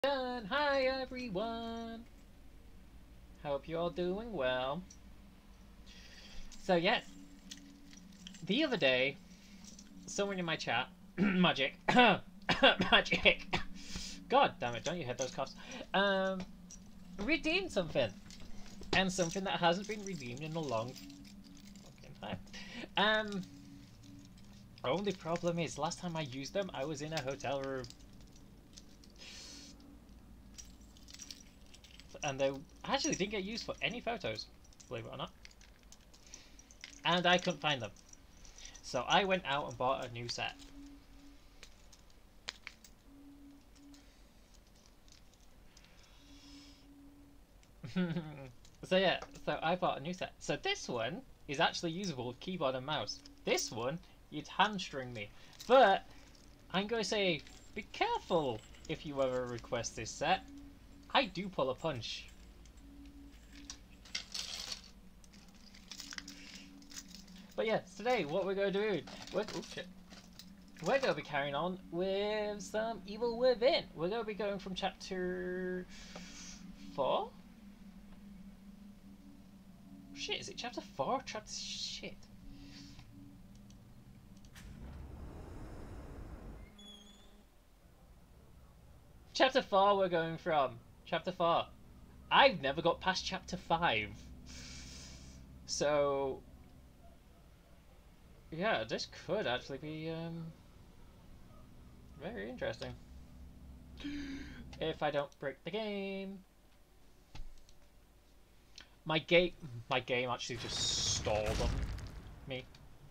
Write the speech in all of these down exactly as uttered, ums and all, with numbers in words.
Done. Hi everyone. Hope you're all doing well. So yes, the other day, someone in my chat, magic, magic. God damn it! Don't you hit those coughs? Um, redeemed something, and something that hasn't been redeemed in a long fucking time. Um, only problem is, last time I used them, I was in a hotel room. And they actually didn't get used for any photos, believe it or not. And I couldn't find them. So I went out and bought a new set. So yeah, so I bought a new set. So this one is actually usable with keyboard and mouse. This one, you'd hamstring me. But I'm going to say, be careful if you ever request this set. I do pull a punch. But yeah, today what we're going to do, we're, oh shit, we're going to be carrying on with some Evil Within. We're going to be going from chapter four? Shit, is it chapter four or chapter shit? Chapter four we're going from. Chapter four. I've never got past chapter five. So yeah, this could actually be um, very interesting. If I don't break the game. My game my game actually just stalled on me.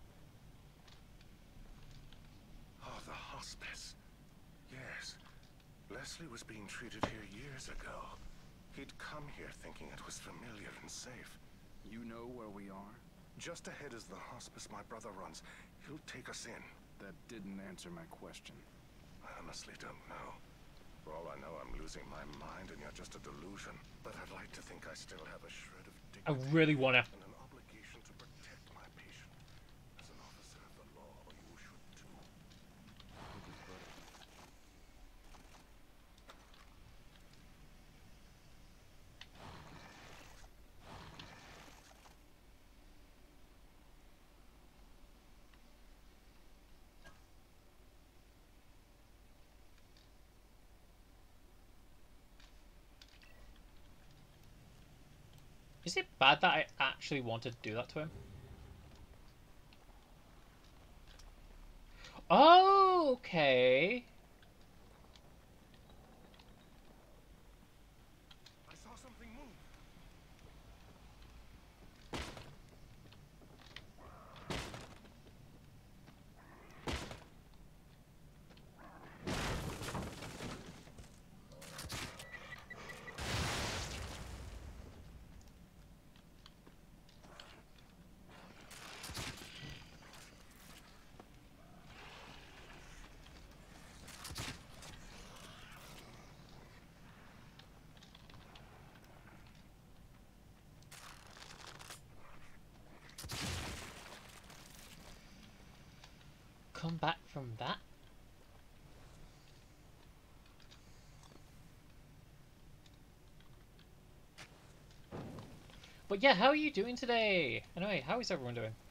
Oh, the hospice. Yes. Leslie was being treated here years ago. He'd come here thinking it was familiar and safe. You know where we are? Just ahead is the hospice my brother runs. He'll take us in. That didn't answer my question. I honestly don't know. For all I know, I'm losing my mind and you're just a delusion. But I'd like to think I still have a shred of I dignity really wanna. and an obligation to protect my patient. As an officer of the law, you should too. Is it bad that I actually wanted to do that to him? Oh, okay. I saw something move. Come back from that. But yeah, how are you doing today? Anyway, how is everyone doing?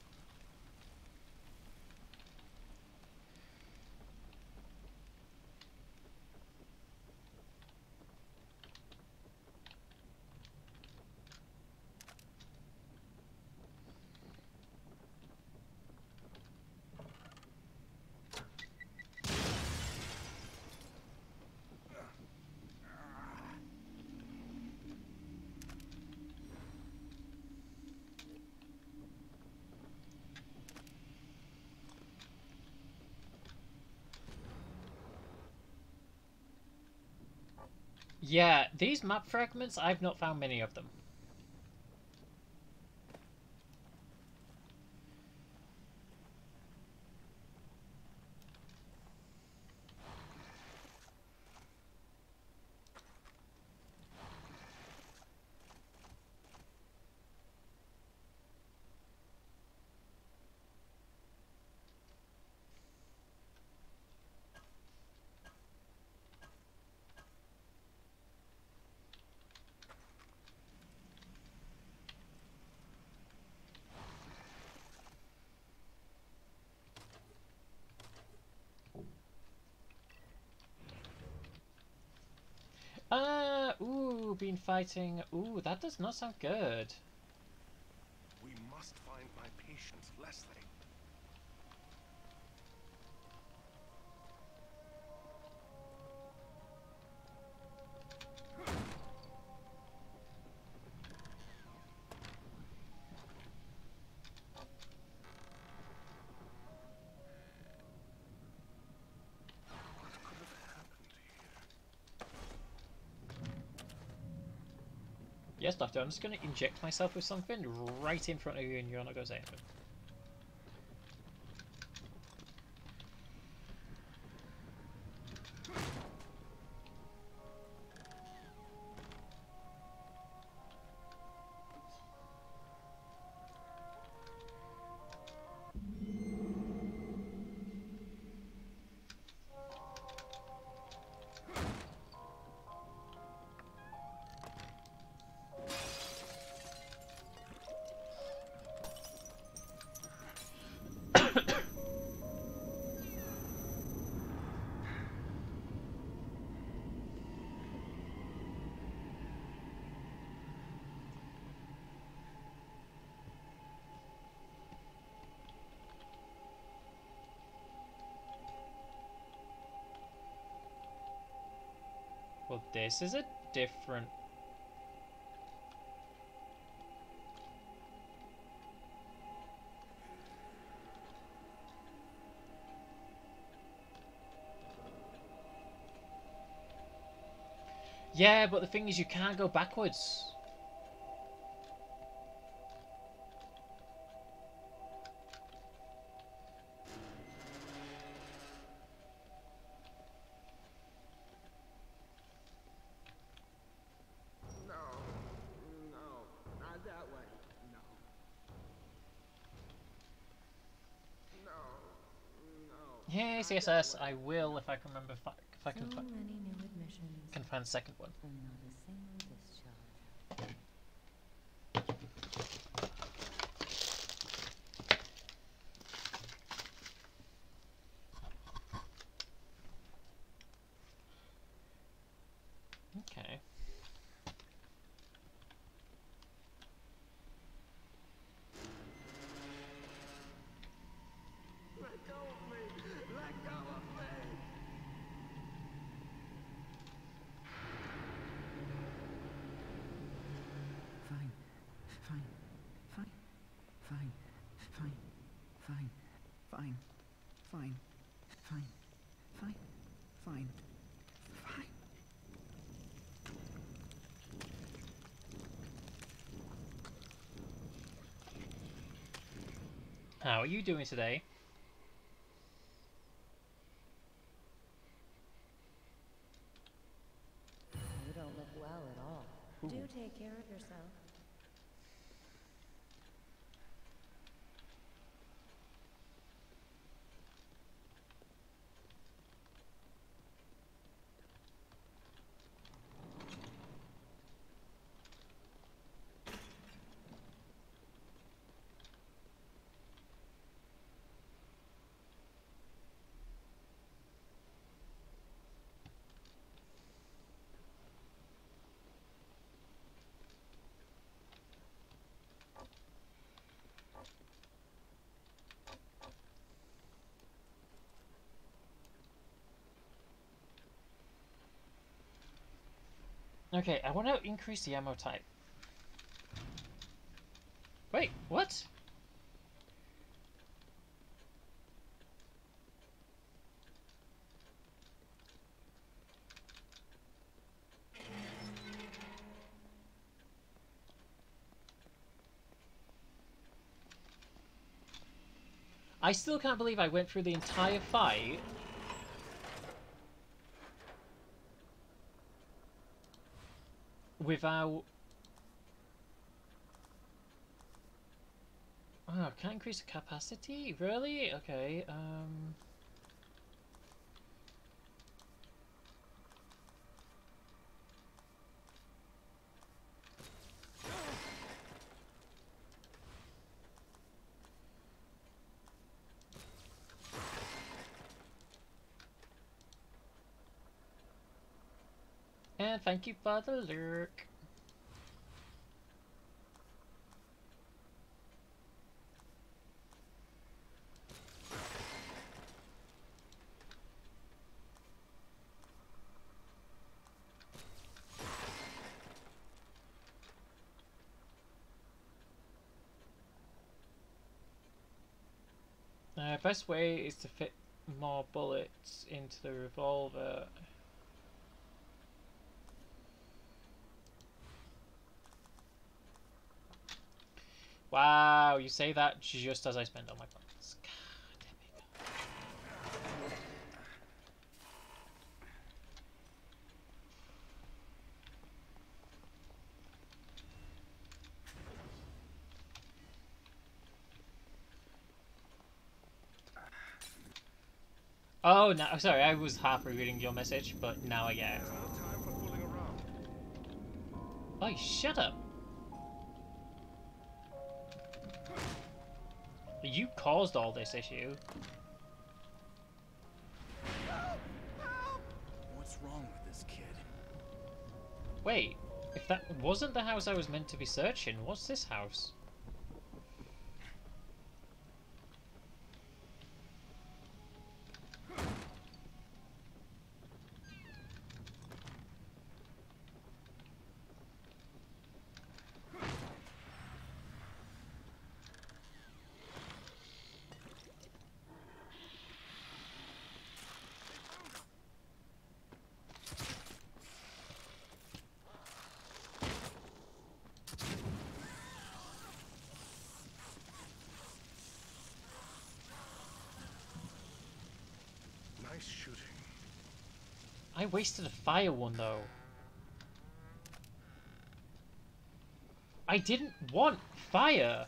Yeah, these map fragments, I've not found many of them. been fighting... Ooh, that does not sound good. We must find my patients, Leslie. What could have happened here? Yes, Doctor, I'm just going to inject myself with something right in front of you and you're not going to say anything. Well, this is a different... Yeah, but the thing is you can't go backwards. No, no, not that way. No. No, no. Yes, yes, yes, I will if I can remember if I, if I So can, fi many new admissions can find the second one. and not a single discharge. Okay. Let go of me! Let go of me! Fine. Fine. Fine. Fine. Fine. Fine. Fine. Fine. Fine. Fine. Fine. Fine. How are you doing today? You don't look well at all. Do take care of yourself. Okay, I want to increase the ammo type. Wait, what? I still can't believe I went through the entire fight without... Oh, can't increase the capacity? Really? Okay, um... And thank you for the lurk. Uh, best way is to fit more bullets into the revolver. Wow, you say that just as I spend all my points. God damn it. Oh, no, sorry, I was half reading your message, but now I get it. No time for fooling around. Oh, shut up. You caused all this issue. What's wrong with this kid? Wait, if that wasn't the house I was meant to be searching, what's this house? Nice shooting. I wasted a fire one though. I didn't want fire.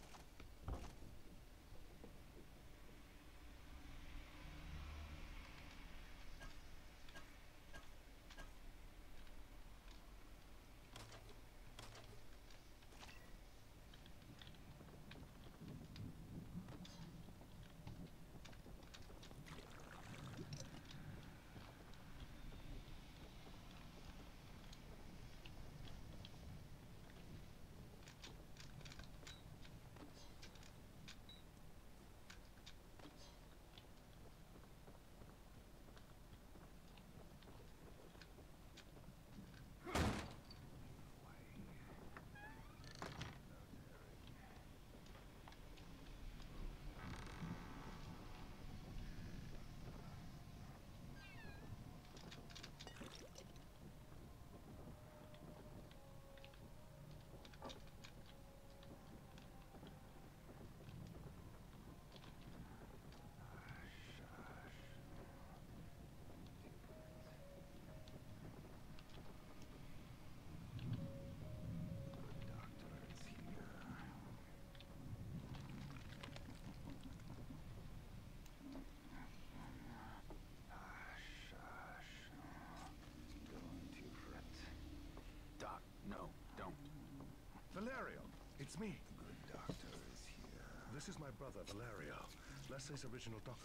Doc, no, don't. Valerio, it's me. Good doctor is here. This is my brother, Valerio. Leslie's original doctor.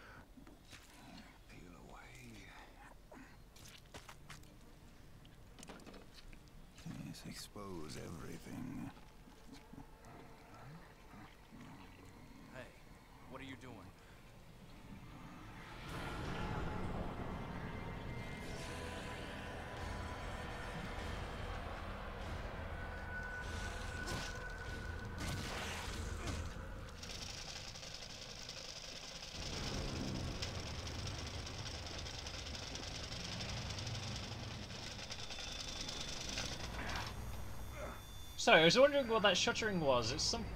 Peel away. Yes, expose everything. Hey, what are you doing? Sorry, I was wondering what that shuttering was. It's some.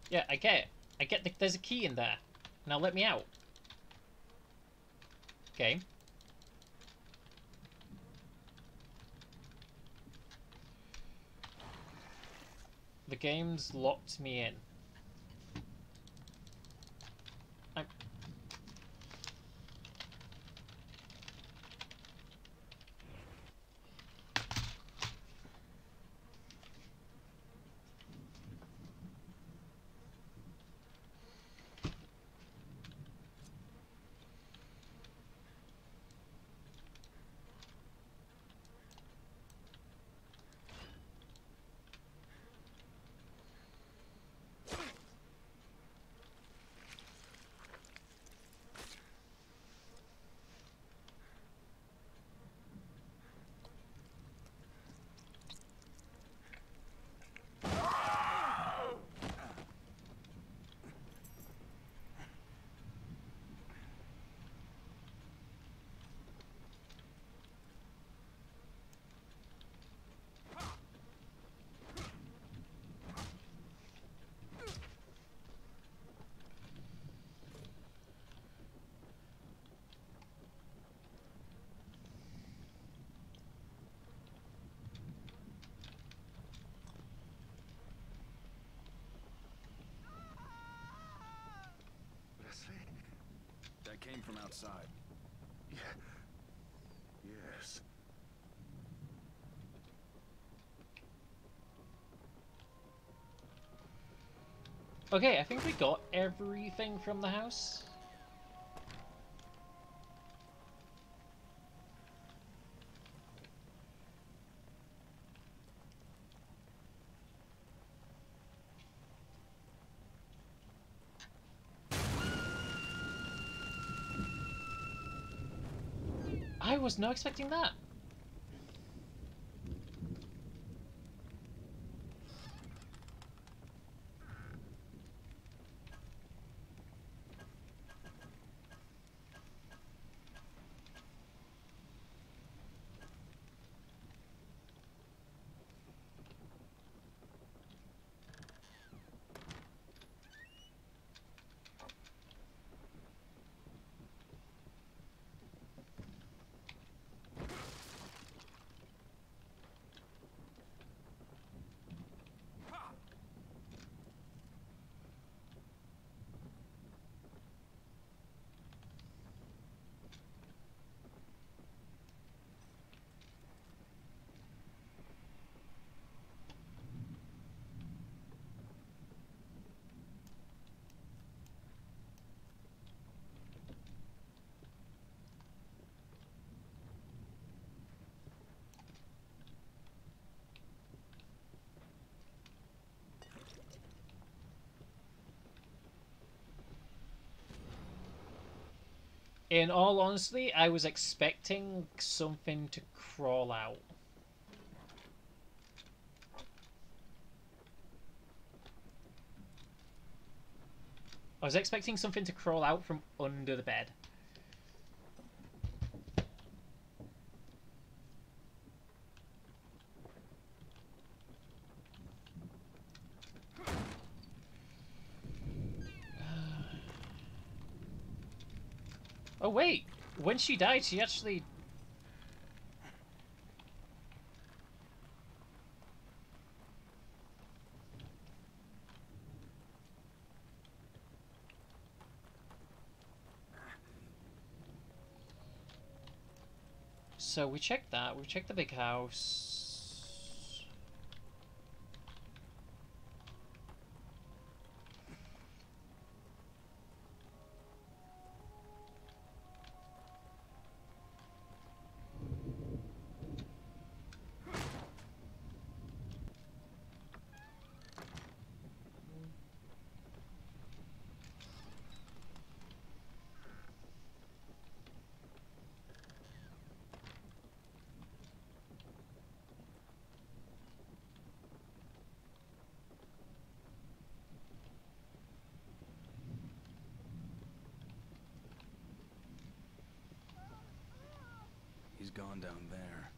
Yeah, I get it. I get the, there's a key in there. Now let me out. Okay. The game's locked me in. I'm... Leslie? That came from outside. Yeah. Yes. Okay, I think we got everything from the house. I was not expecting that. In all honesty, I was expecting something to crawl out. I was expecting something to crawl out from under the bed. Oh wait, when she died, she actually... So we checked that, we checked the big house. He's gone down there.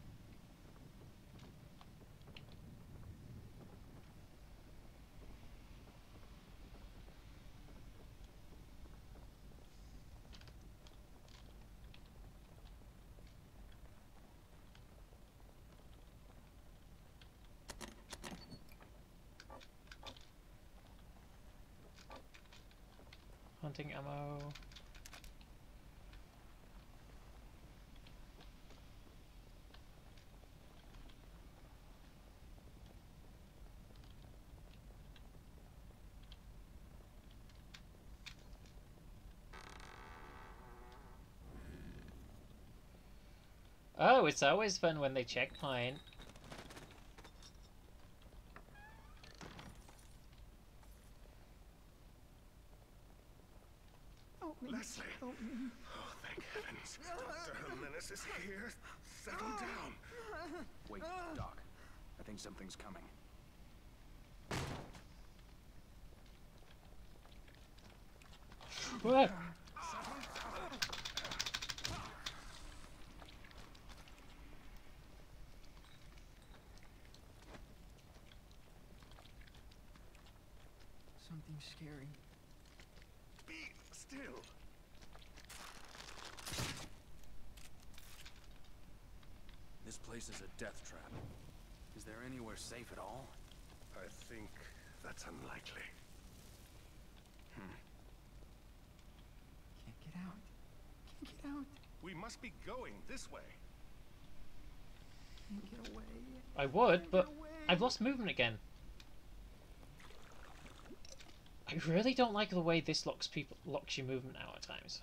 Hunting ammo. Oh, it's always fun when they checkpoint. Help me. Leslie! Help me. Oh, thank heavens. Doctor Jimenez is here. Settle down. Wait, Doc. I think something's coming. What? Something scary. Be still. This place is a death trap. Is there anywhere safe at all? I think that's unlikely. Hmm. Can't get out. Can't get out. We must be going this way. Can't get away. I would, Can't but get away. I've lost movement again. I really don't like the way this locks people locks your movement out at times.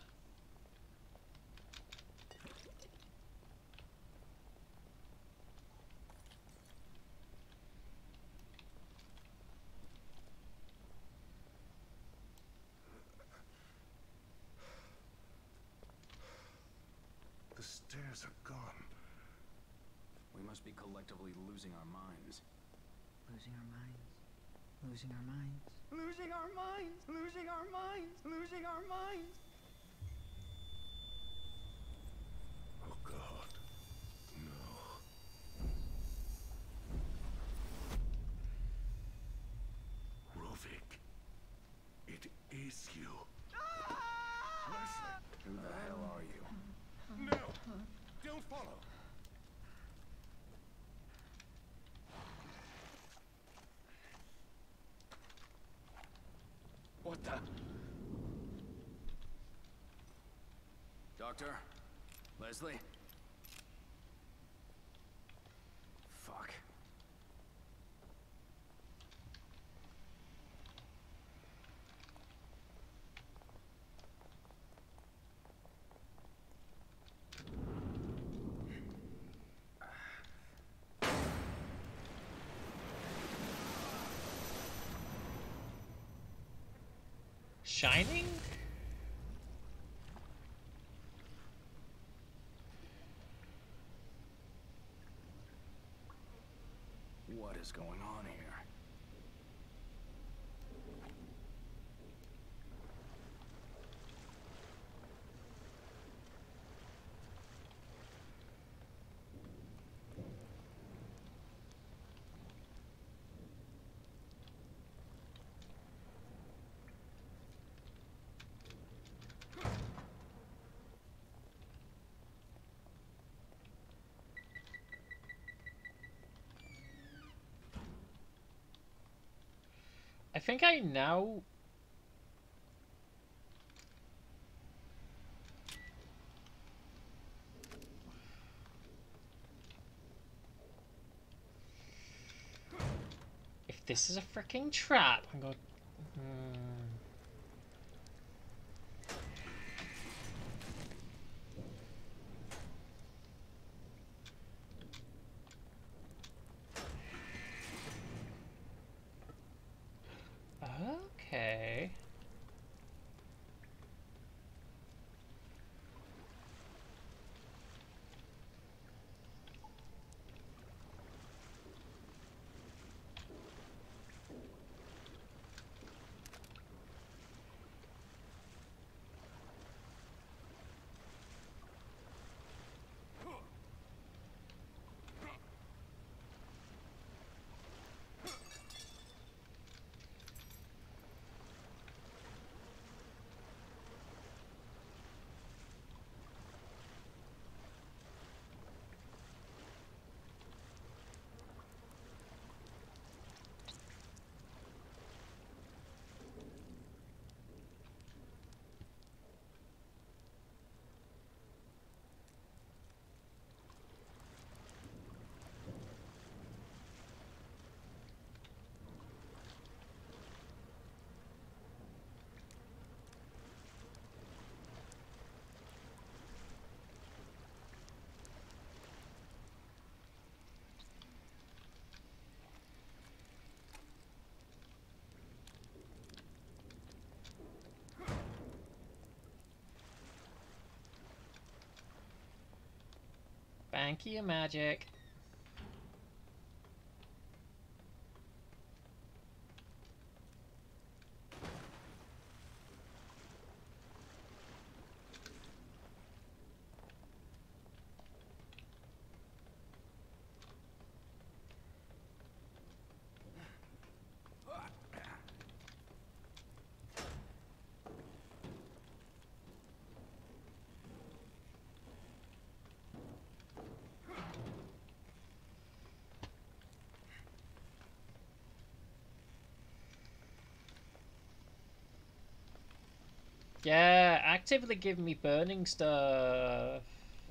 The stairs are gone. We must be collectively losing our minds. Losing our minds. Losing our minds. Losing our minds. Losing our minds. Losing our minds. Oh God. No. Rovik. It is you. Leslie. Who the hell are you? No! Don't follow! What the? Doctor? Leslie? Fuck. Shining? What is going on here? I think I now... If this is a freaking trap, I'm going... Hmm. Okay. Thank you, magic. Yeah, actively give me burning stuff.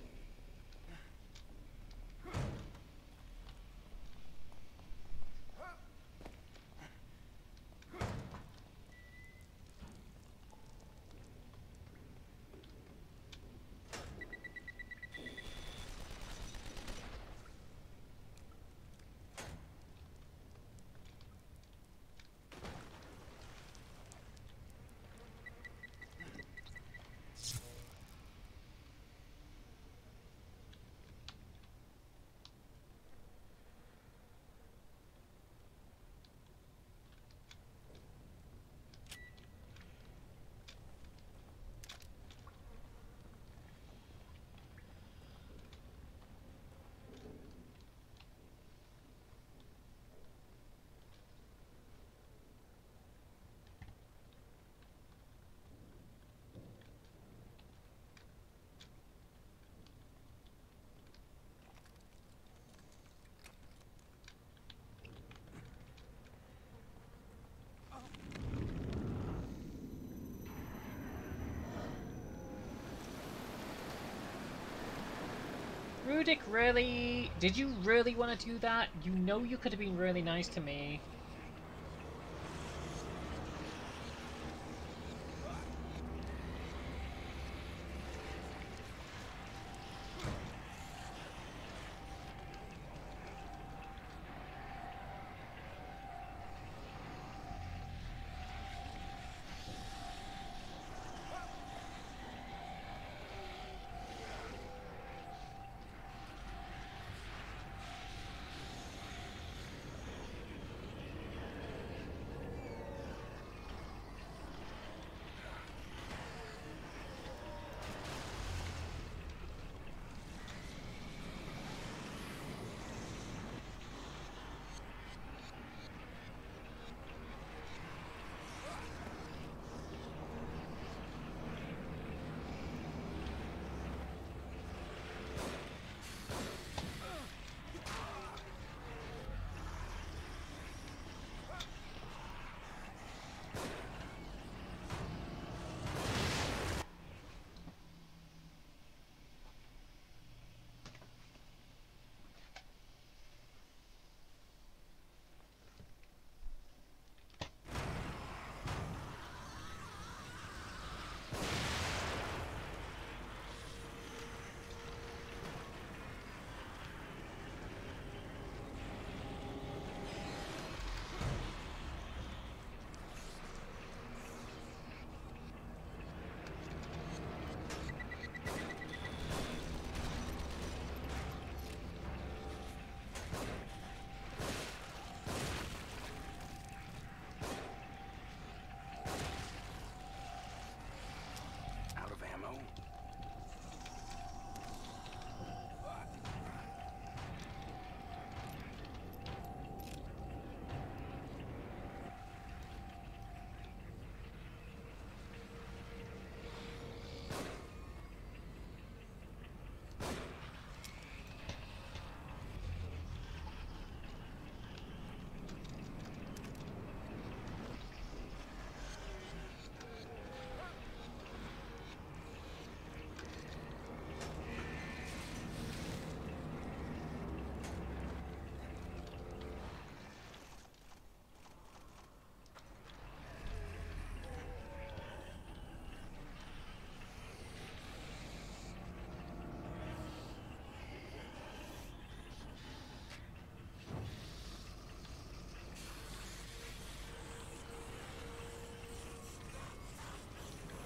Rudik, really? Did you really want to do that? You know you could have been really nice to me.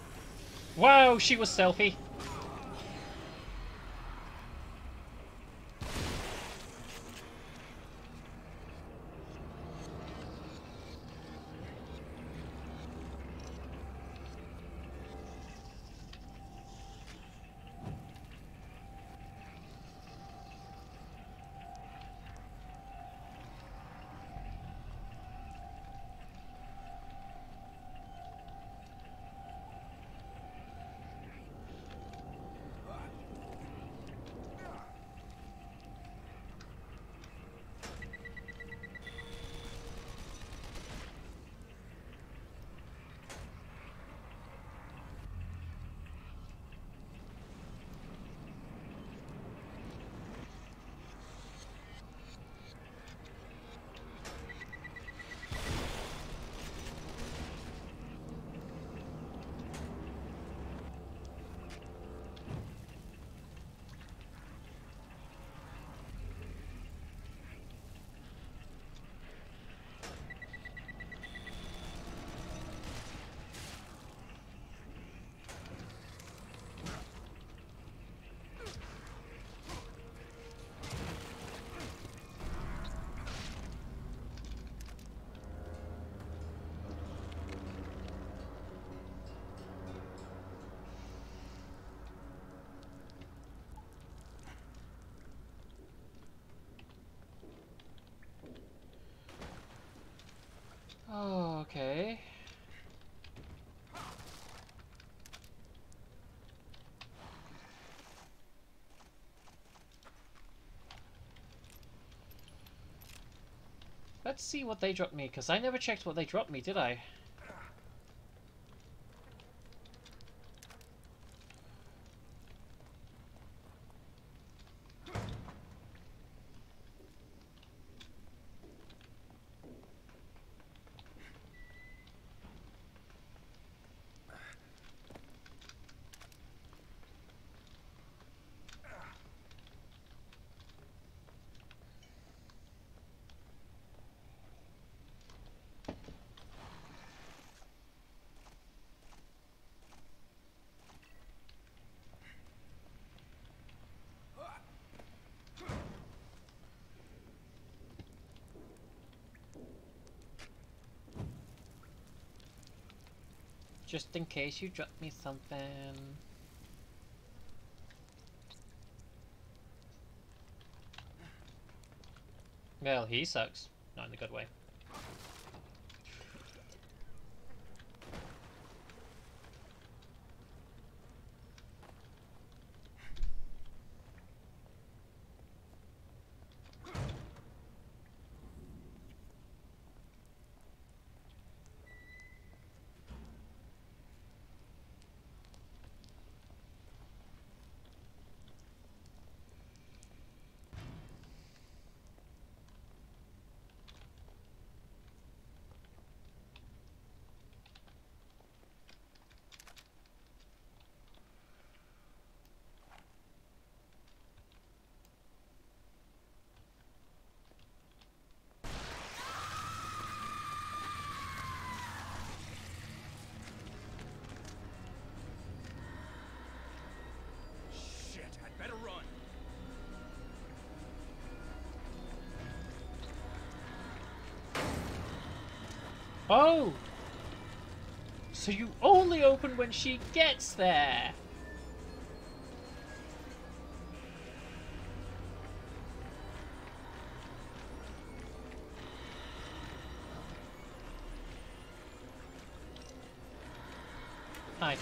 Whoa, she was selfie. Let's see what they dropped me, because I never checked what they dropped me, did I? Just in case you drop me something. Well, he sucks. Not in a good way. Oh! So you only open when she gets there! Hi.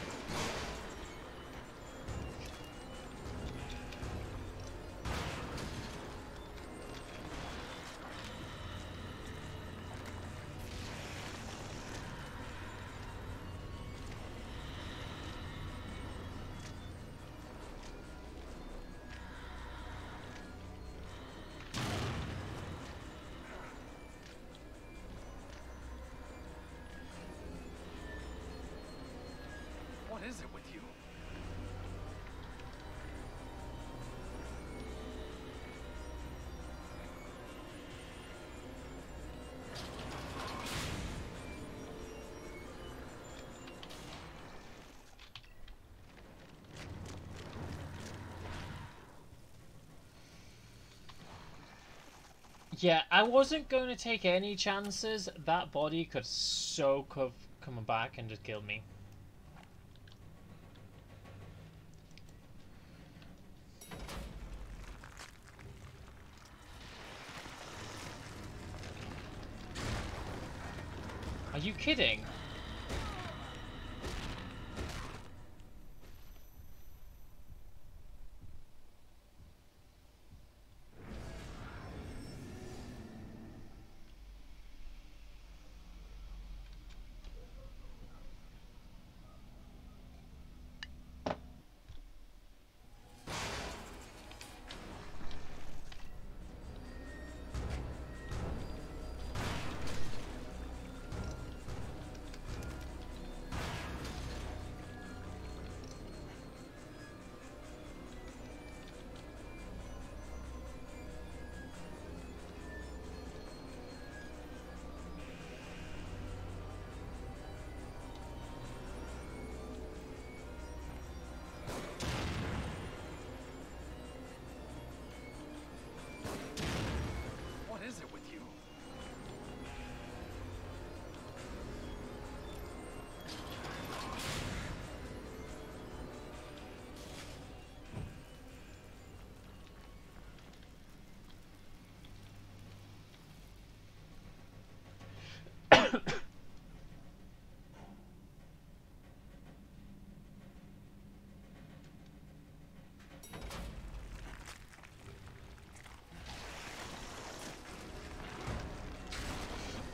What is it with you? Yeah, I wasn't going to take any chances. That body could so have come back and just killed me. Are you kidding?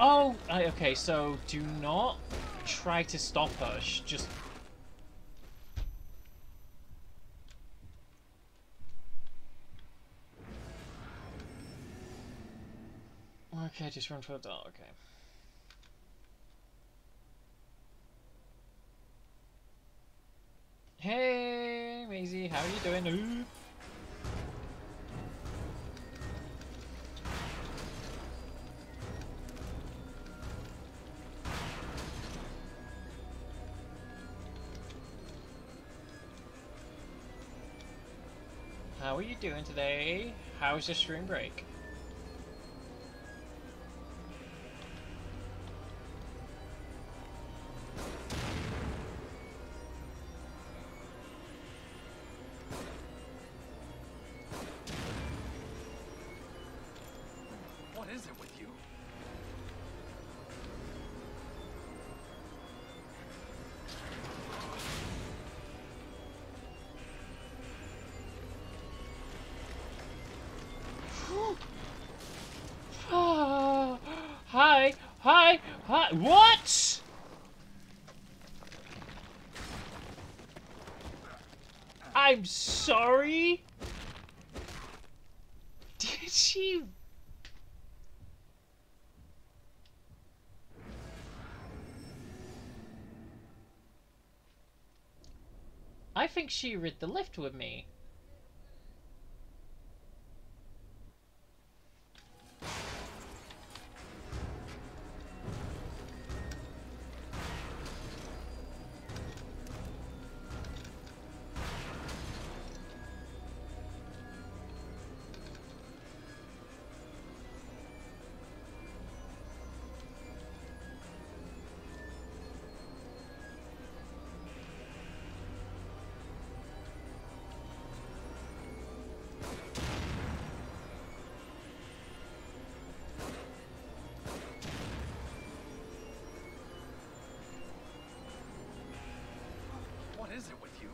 Oh, I, okay, so do not try to stop her. Sh- Just... Okay, just run for the door, okay. Hey, Maisie, how are you doing? Ooh. How are you doing today? How's your stream break? What is it with you? Hi, hi, hi. What? I'm sorry. Did she? I think she rid the lift with me. What is it with you?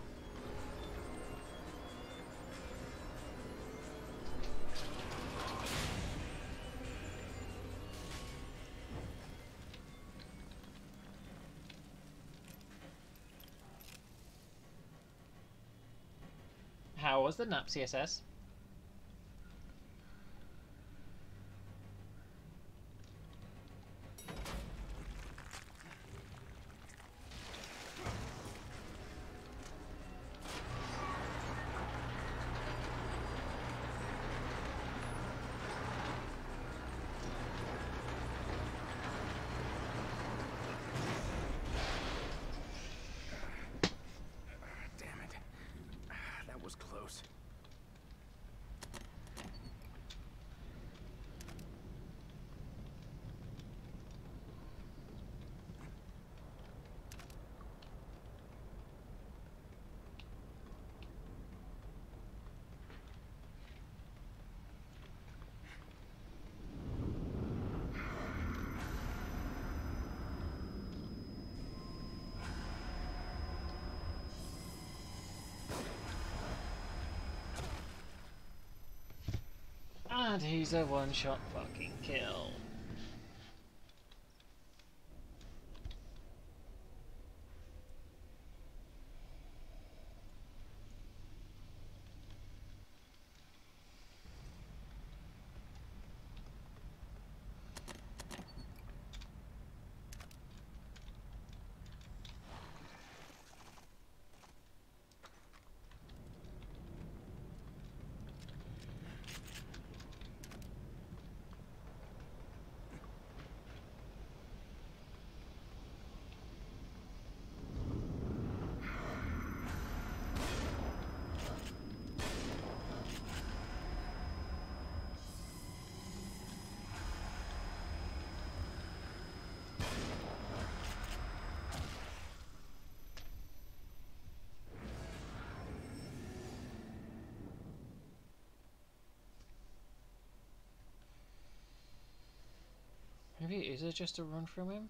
How was the nap, C S S? Damn it. That was close. And he's a one-shot fucking kill. Maybe is it just a run from him?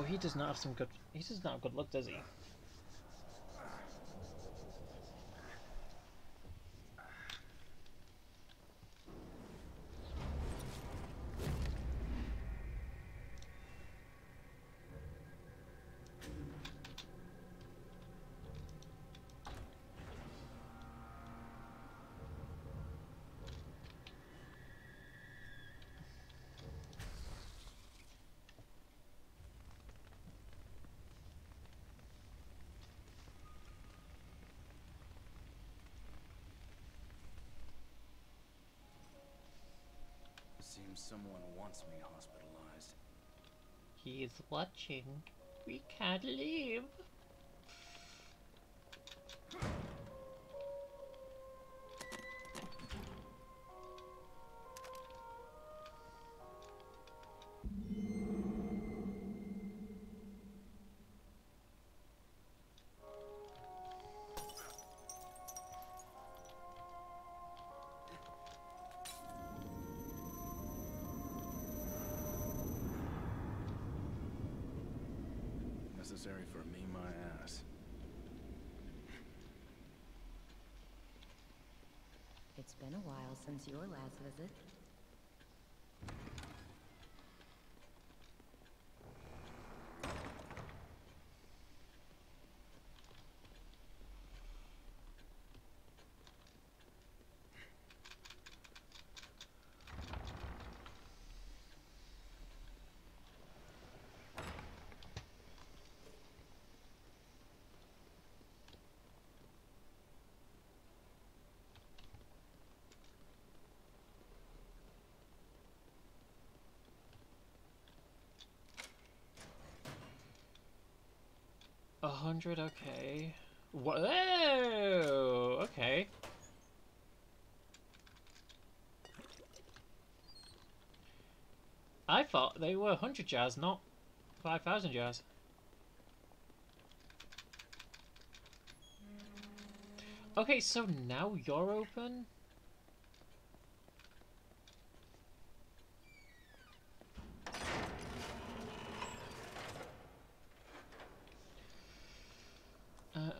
he does not have some good. He does not have good luck, does he? Seems someone wants me hospitalized. He is watching. We can't leave. Necessary for me, my ass. It's been a while since your last visit. A hundred, okay. Whoa, okay. I thought they were a hundred jars, not five thousand jars. Okay, so now you're open? Uh...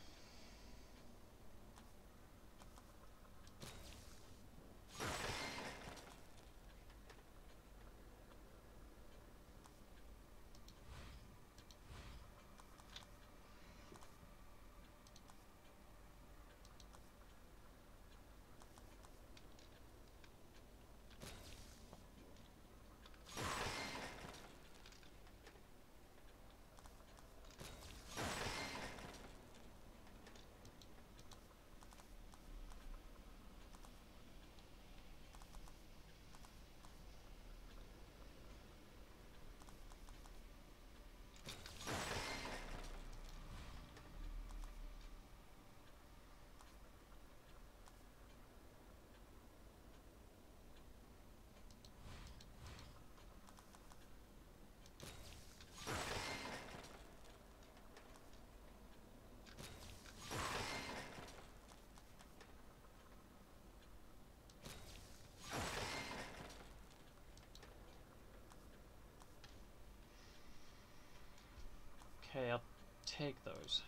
Okay, I'll take those.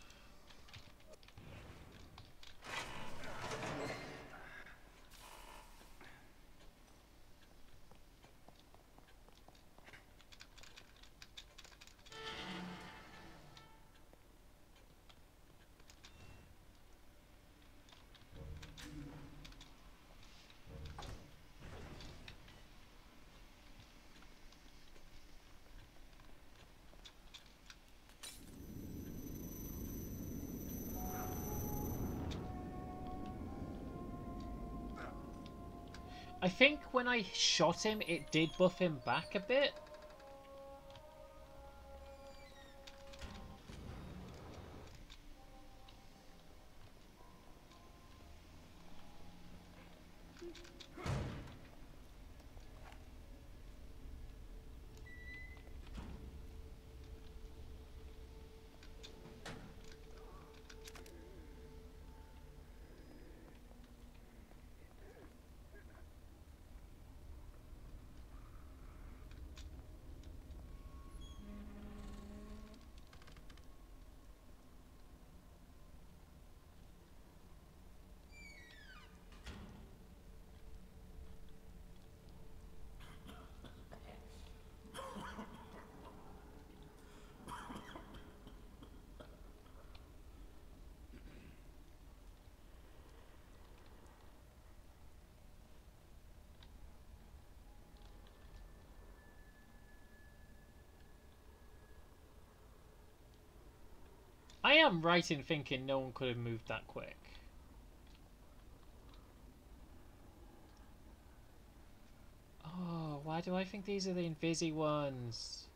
I think when I shot him, it did buff him back a bit. I am right in thinking no one could have moved that quick. Oh, why do I think these are the Invisi ones?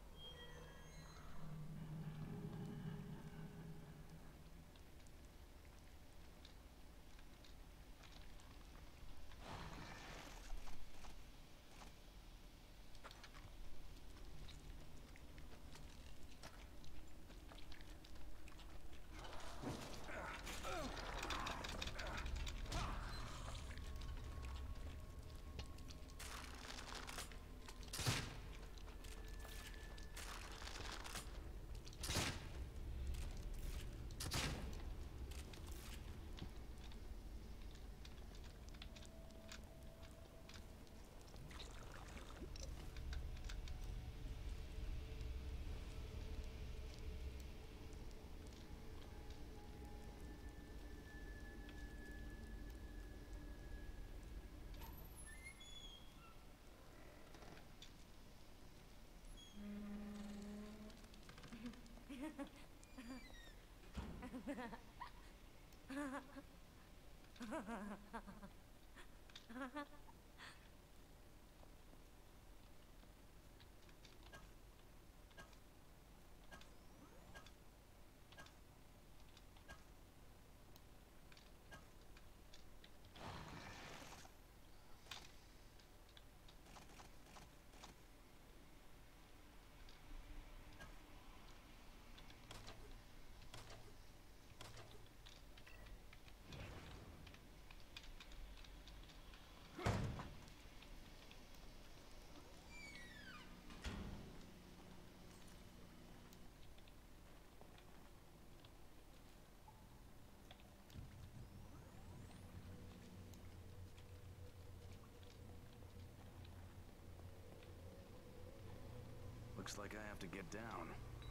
Looks like I have to get down.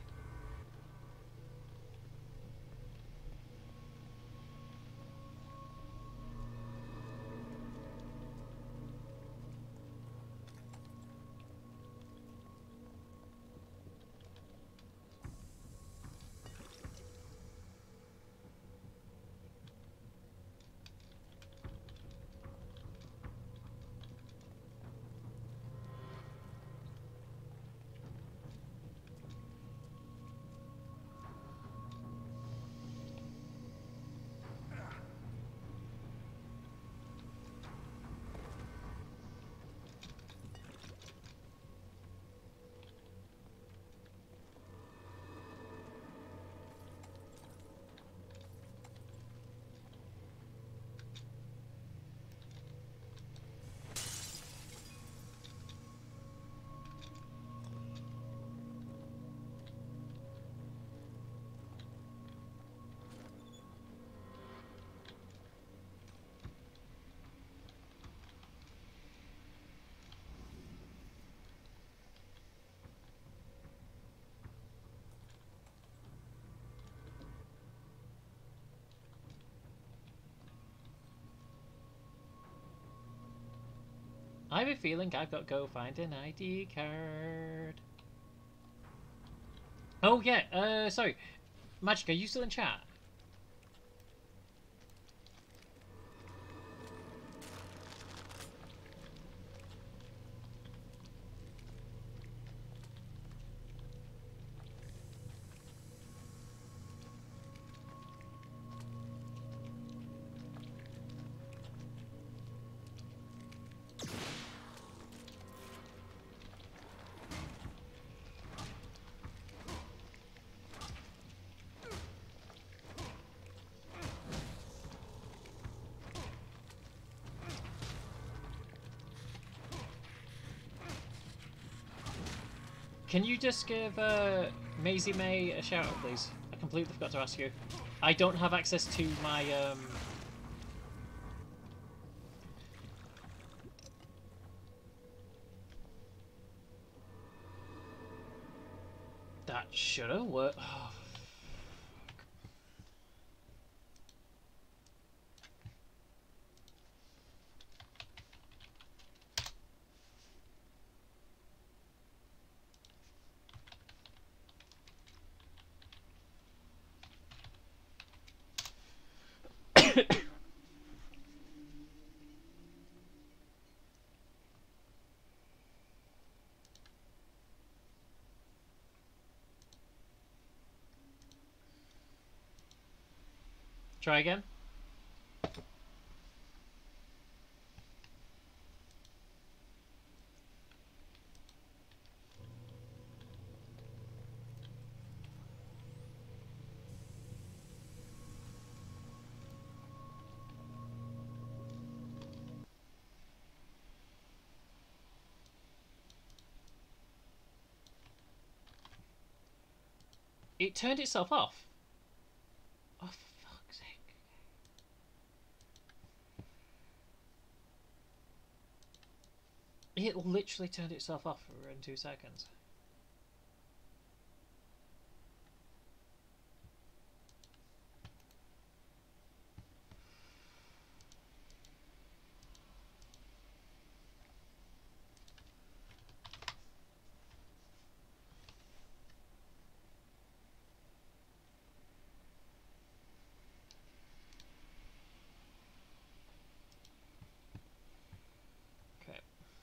I have a feeling I've got to go find an I D card. Oh yeah, uh, sorry. Magic, are you still in chat? Can you just give uh, Maisie May a shout out, please? I completely forgot to ask you. I don't have access to my... Um... That should have worked. Oh. Try again. It turned itself off. Oh, for fuck's sake. It literally turned itself off for in two seconds. Okay.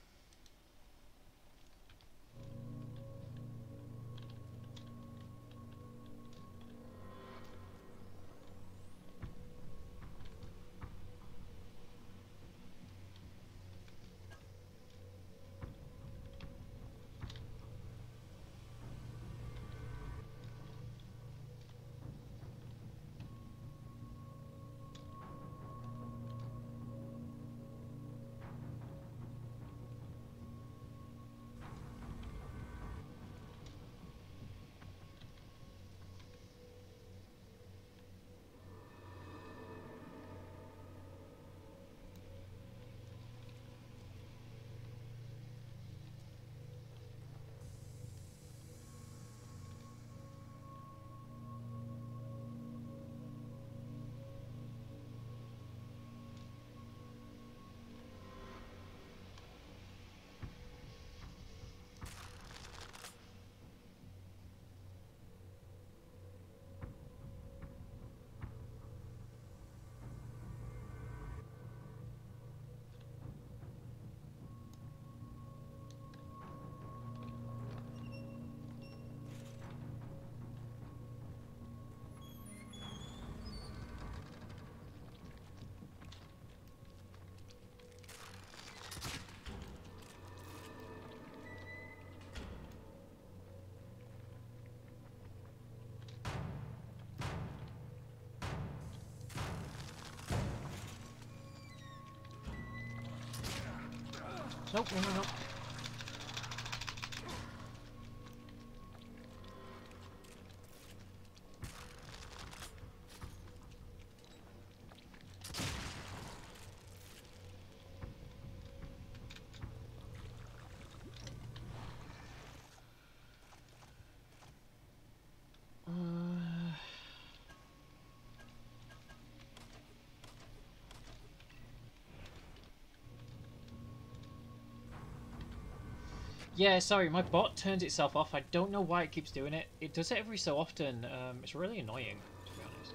Nope, no, no, no. Uh... Yeah, sorry, my bot turns itself off. I don't know why it keeps doing it. It does it every so often. Um, it's really annoying, to be honest.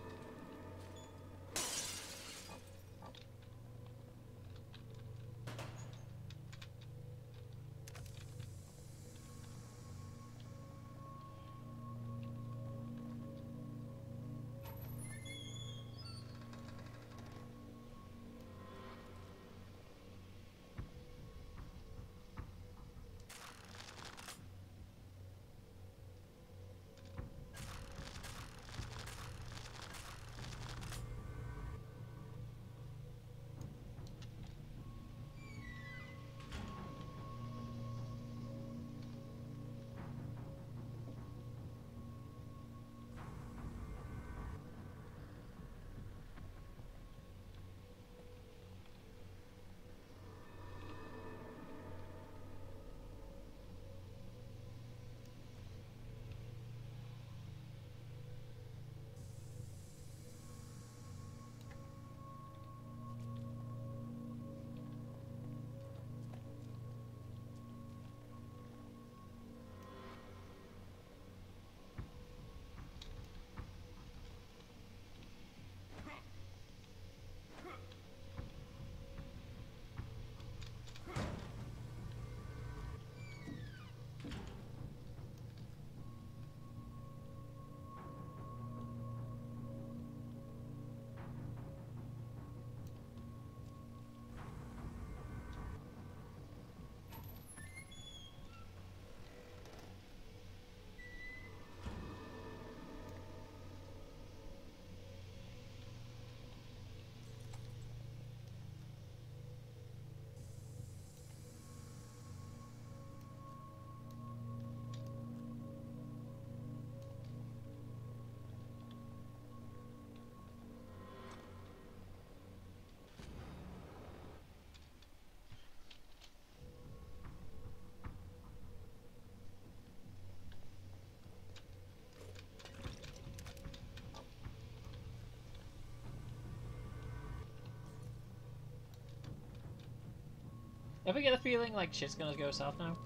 Ever get the feeling like shit's gonna go south now?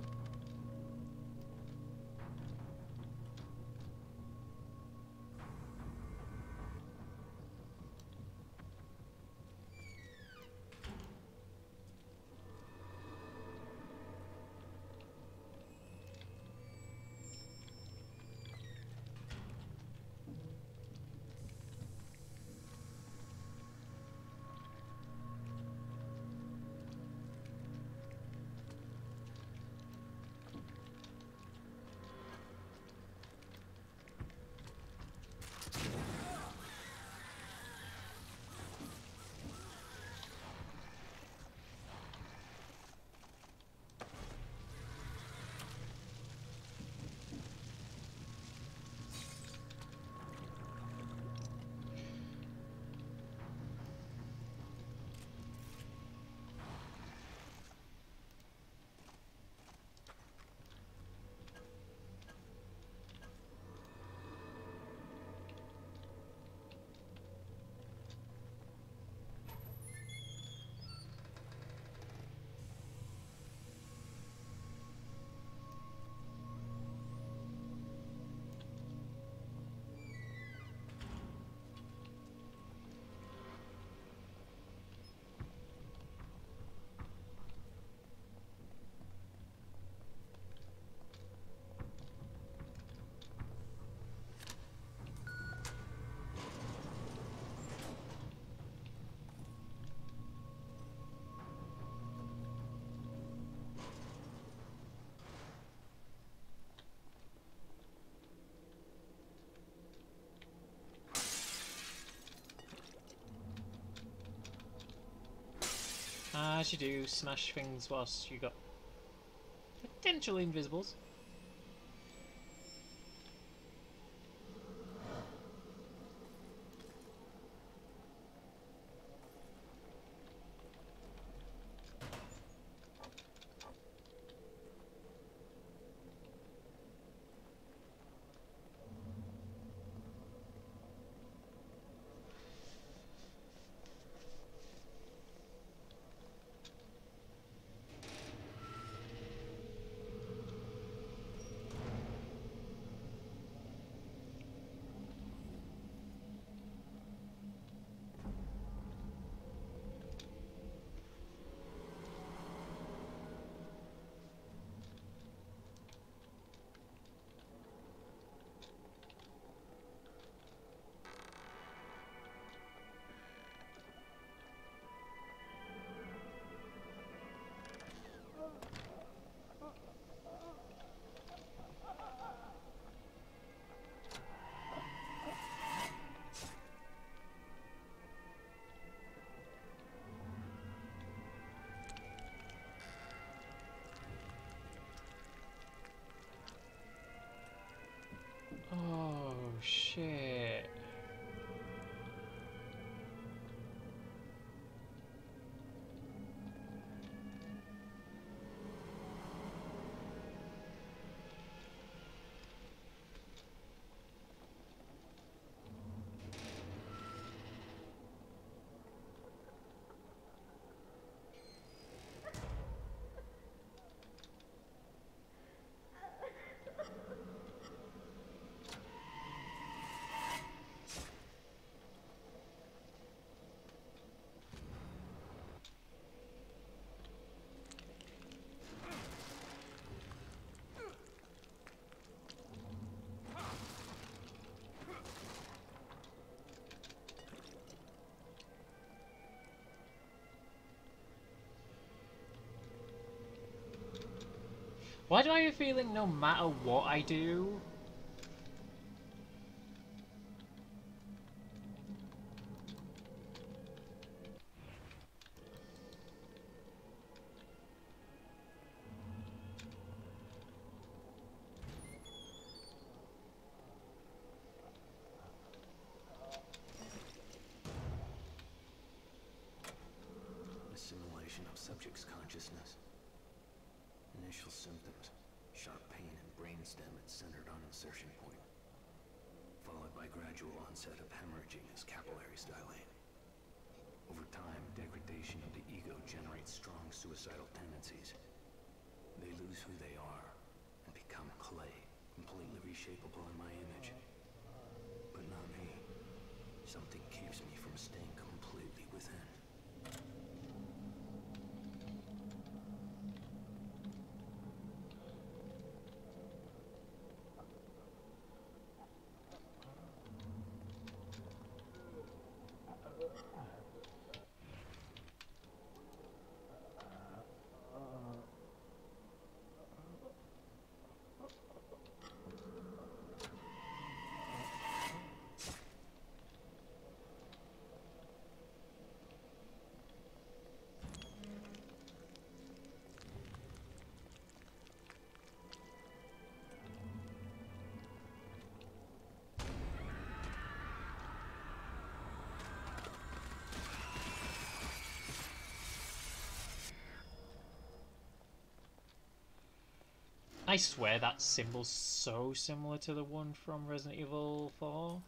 As you do, smash things whilst you got potential invisibles. Oh shit. Why do I have a feeling no matter what I do, Assimilation of subject's consciousness. Initial symptoms: sharp pain and brainstem at centered on insertion point, followed by gradual onset of hemorrhaging as capillaries dilate. Over time, degradation of the ego generates strong suicidal tendencies. They lose who they are and become clay, completely reshapeable in my image. But not me. Something keeps me from staying completely within. I swear that symbol's so similar to the one from Resident Evil four.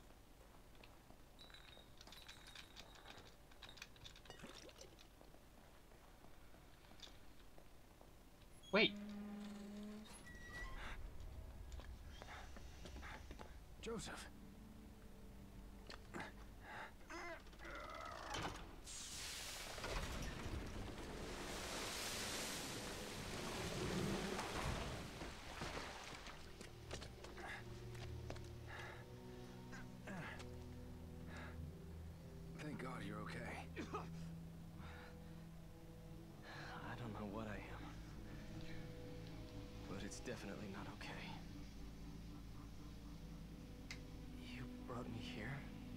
Wait. Joseph. Thank God you're okay. I don't know what I am, but it's definitely not okay. You brought me here?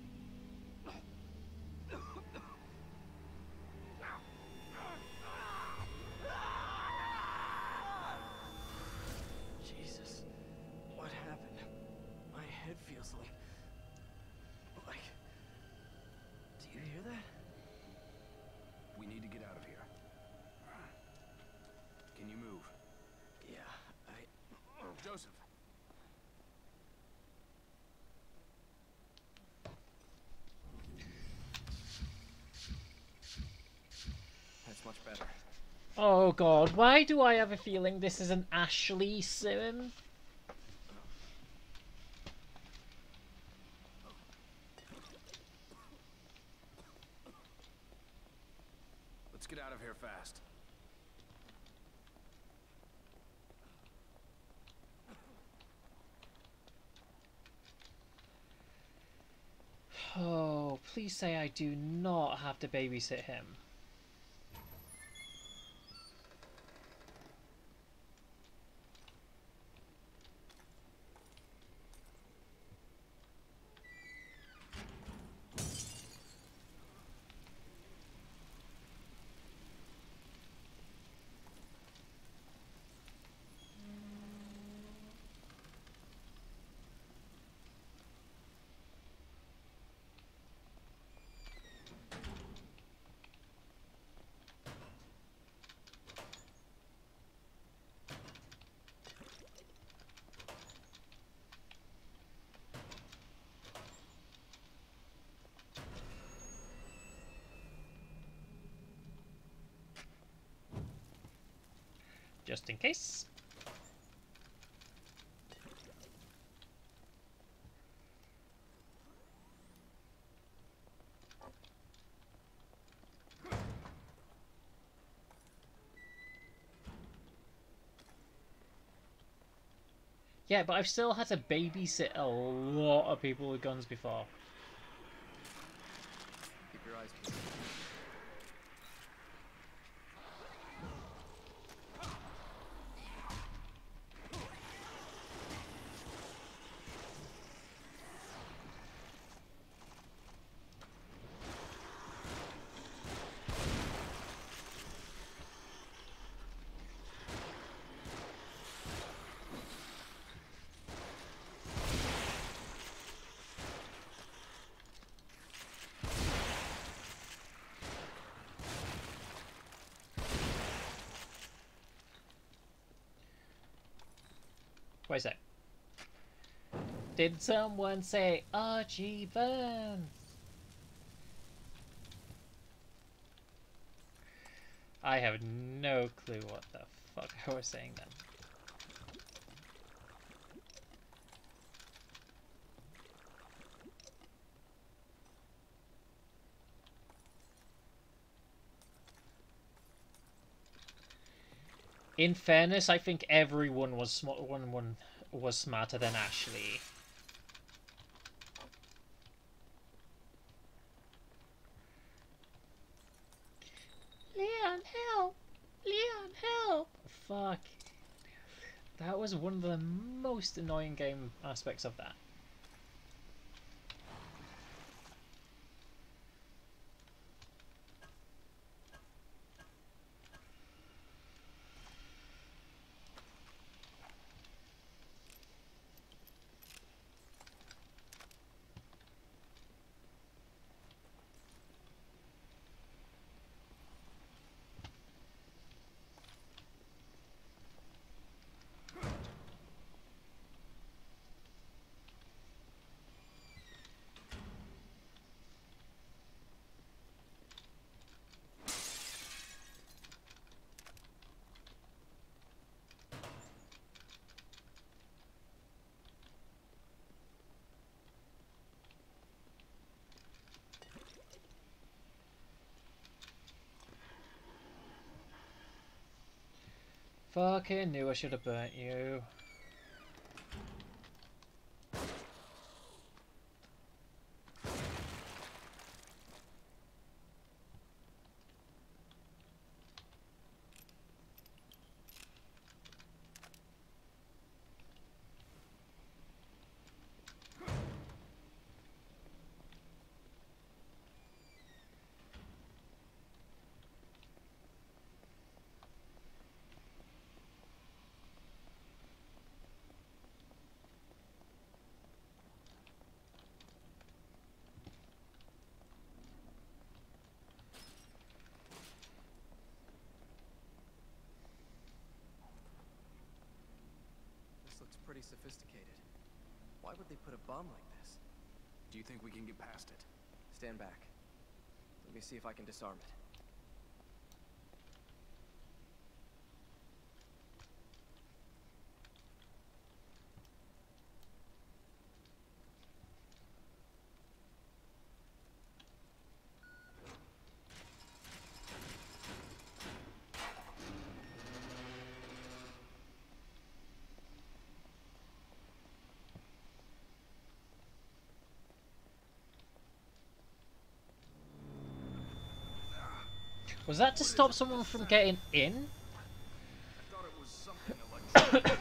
Jesus, what happened? My head feels like... like... Do you hear that? We need to get out of here. Can you move? Yeah, I... Joseph! That's much better. Oh god, why do I have a feeling this is an Ashley sim? Let's get out of here fast. Oh, please say I do not have to babysit him. Just in case. Yeah, but I've still had to babysit a lot of people with guns before. Keep your eyes peeled. Wait a sec. Did someone say Archie Burns? I have no clue what the fuck I was saying then. In fairness, I think everyone was sm one one was smarter than Ashley. Leon, help! Leon, help! Fuck. That was one of the most annoying game aspects of that. Fucking knew I should have burnt you. Pretty sophisticated. Why would they put a bomb like this? Do you think we can get past it? Stand back. Let me see if I can disarm it. Was that to stop someone from getting in? I thought it was something electronic.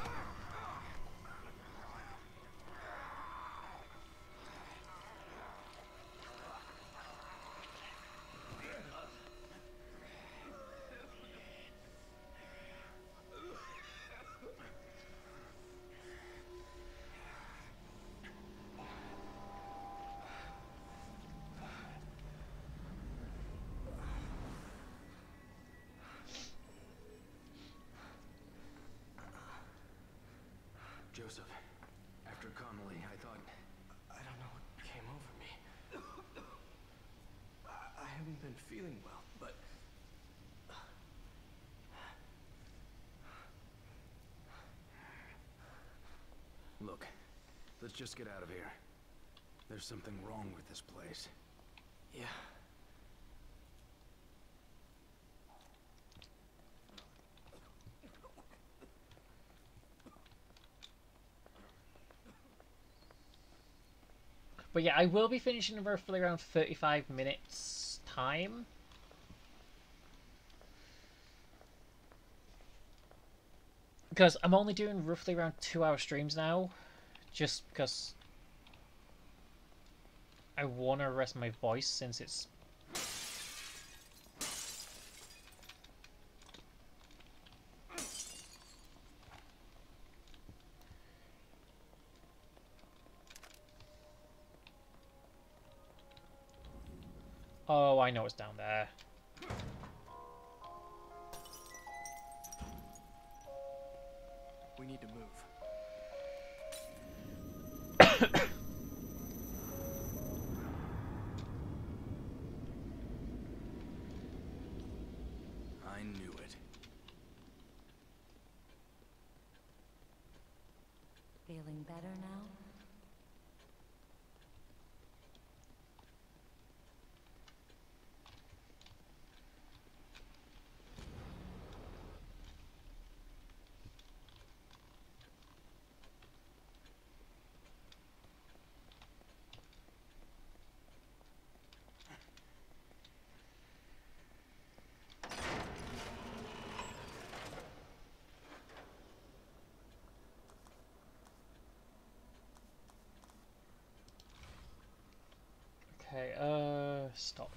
Joseph, after Connolly, I thought... I don't know what came over me. I, I haven't been feeling well, but... Look, let's just get out of here. There's something wrong with this place. Yeah. But yeah, I will be finishing roughly around thirty-five minutes time. Because I'm only doing roughly around two hour streams now. Just because I want to rest my voice since it's... Oh, I know it's down there. We need to move. I knew Feeling better now? Okay, uh, stock.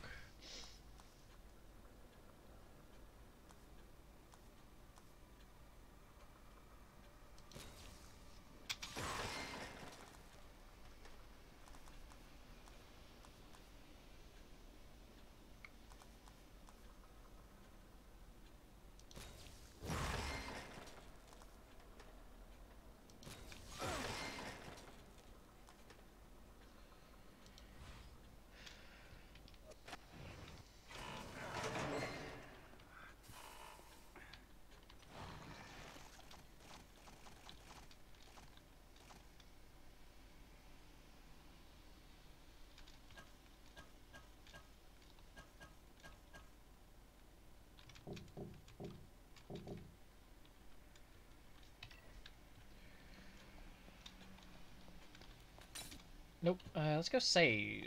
Nope. Uh, let's go save.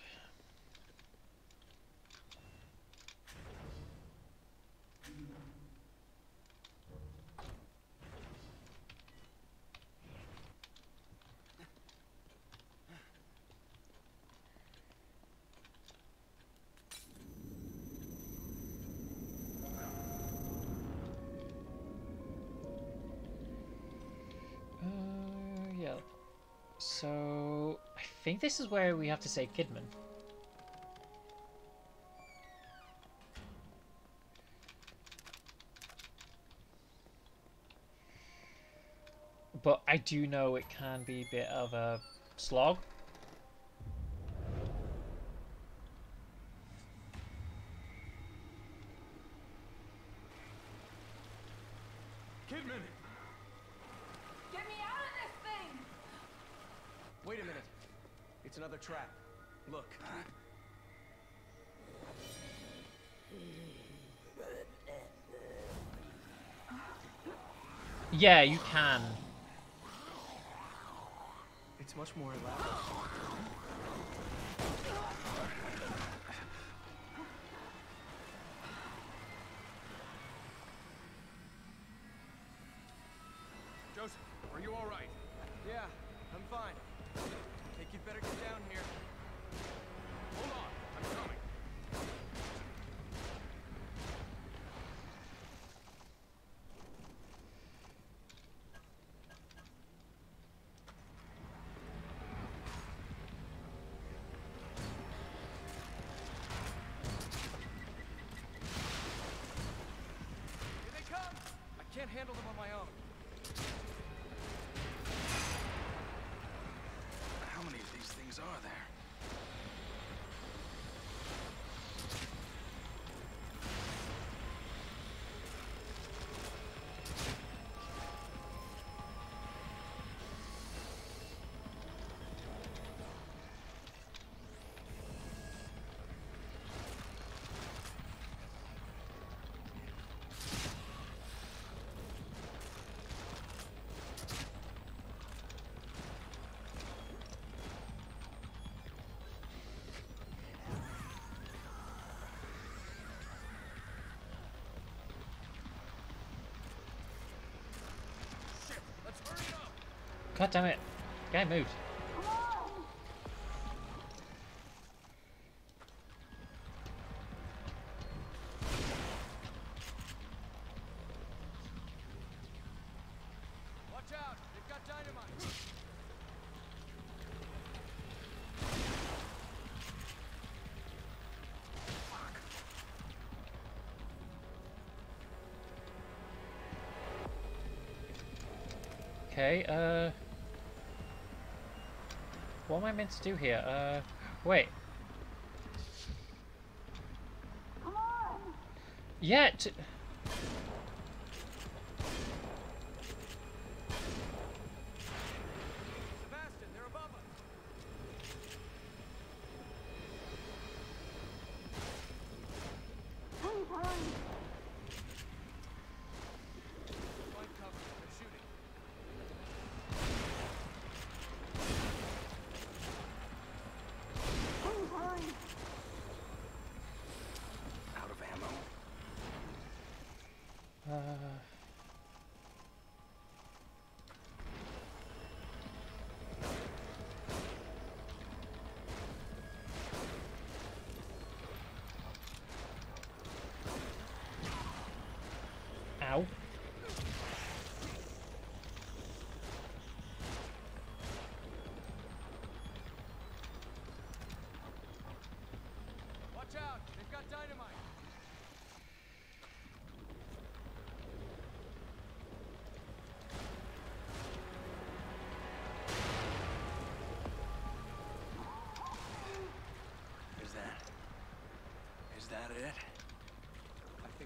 Uh, yeah. So I think this is where we have to save Kidman. But I do know it can be a bit of a slog. Kidman! Get me out of this thing! Wait a minute. It's another trap. Look. Yeah, you can. It's much more elaborate. Joseph, are you all right? Yeah, I'm fine. Think you'd better get down here. Hold on, I'm coming. Here they come! I can't handle them on my own. How many of these things are there? God damn it. Guy moved. Watch out! They've got dynamite! Okay, uh... what am I meant to do here? Uh, wait. Come on! Yeah, t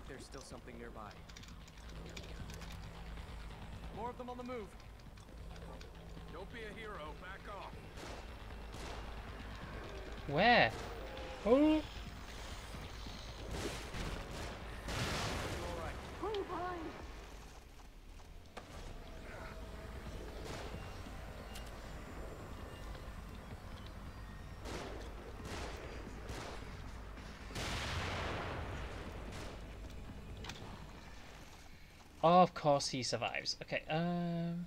there's still something nearby. More of them on the move. Don't be a hero. Back off. Where? Oh. Oh, of course he survives. Okay, um...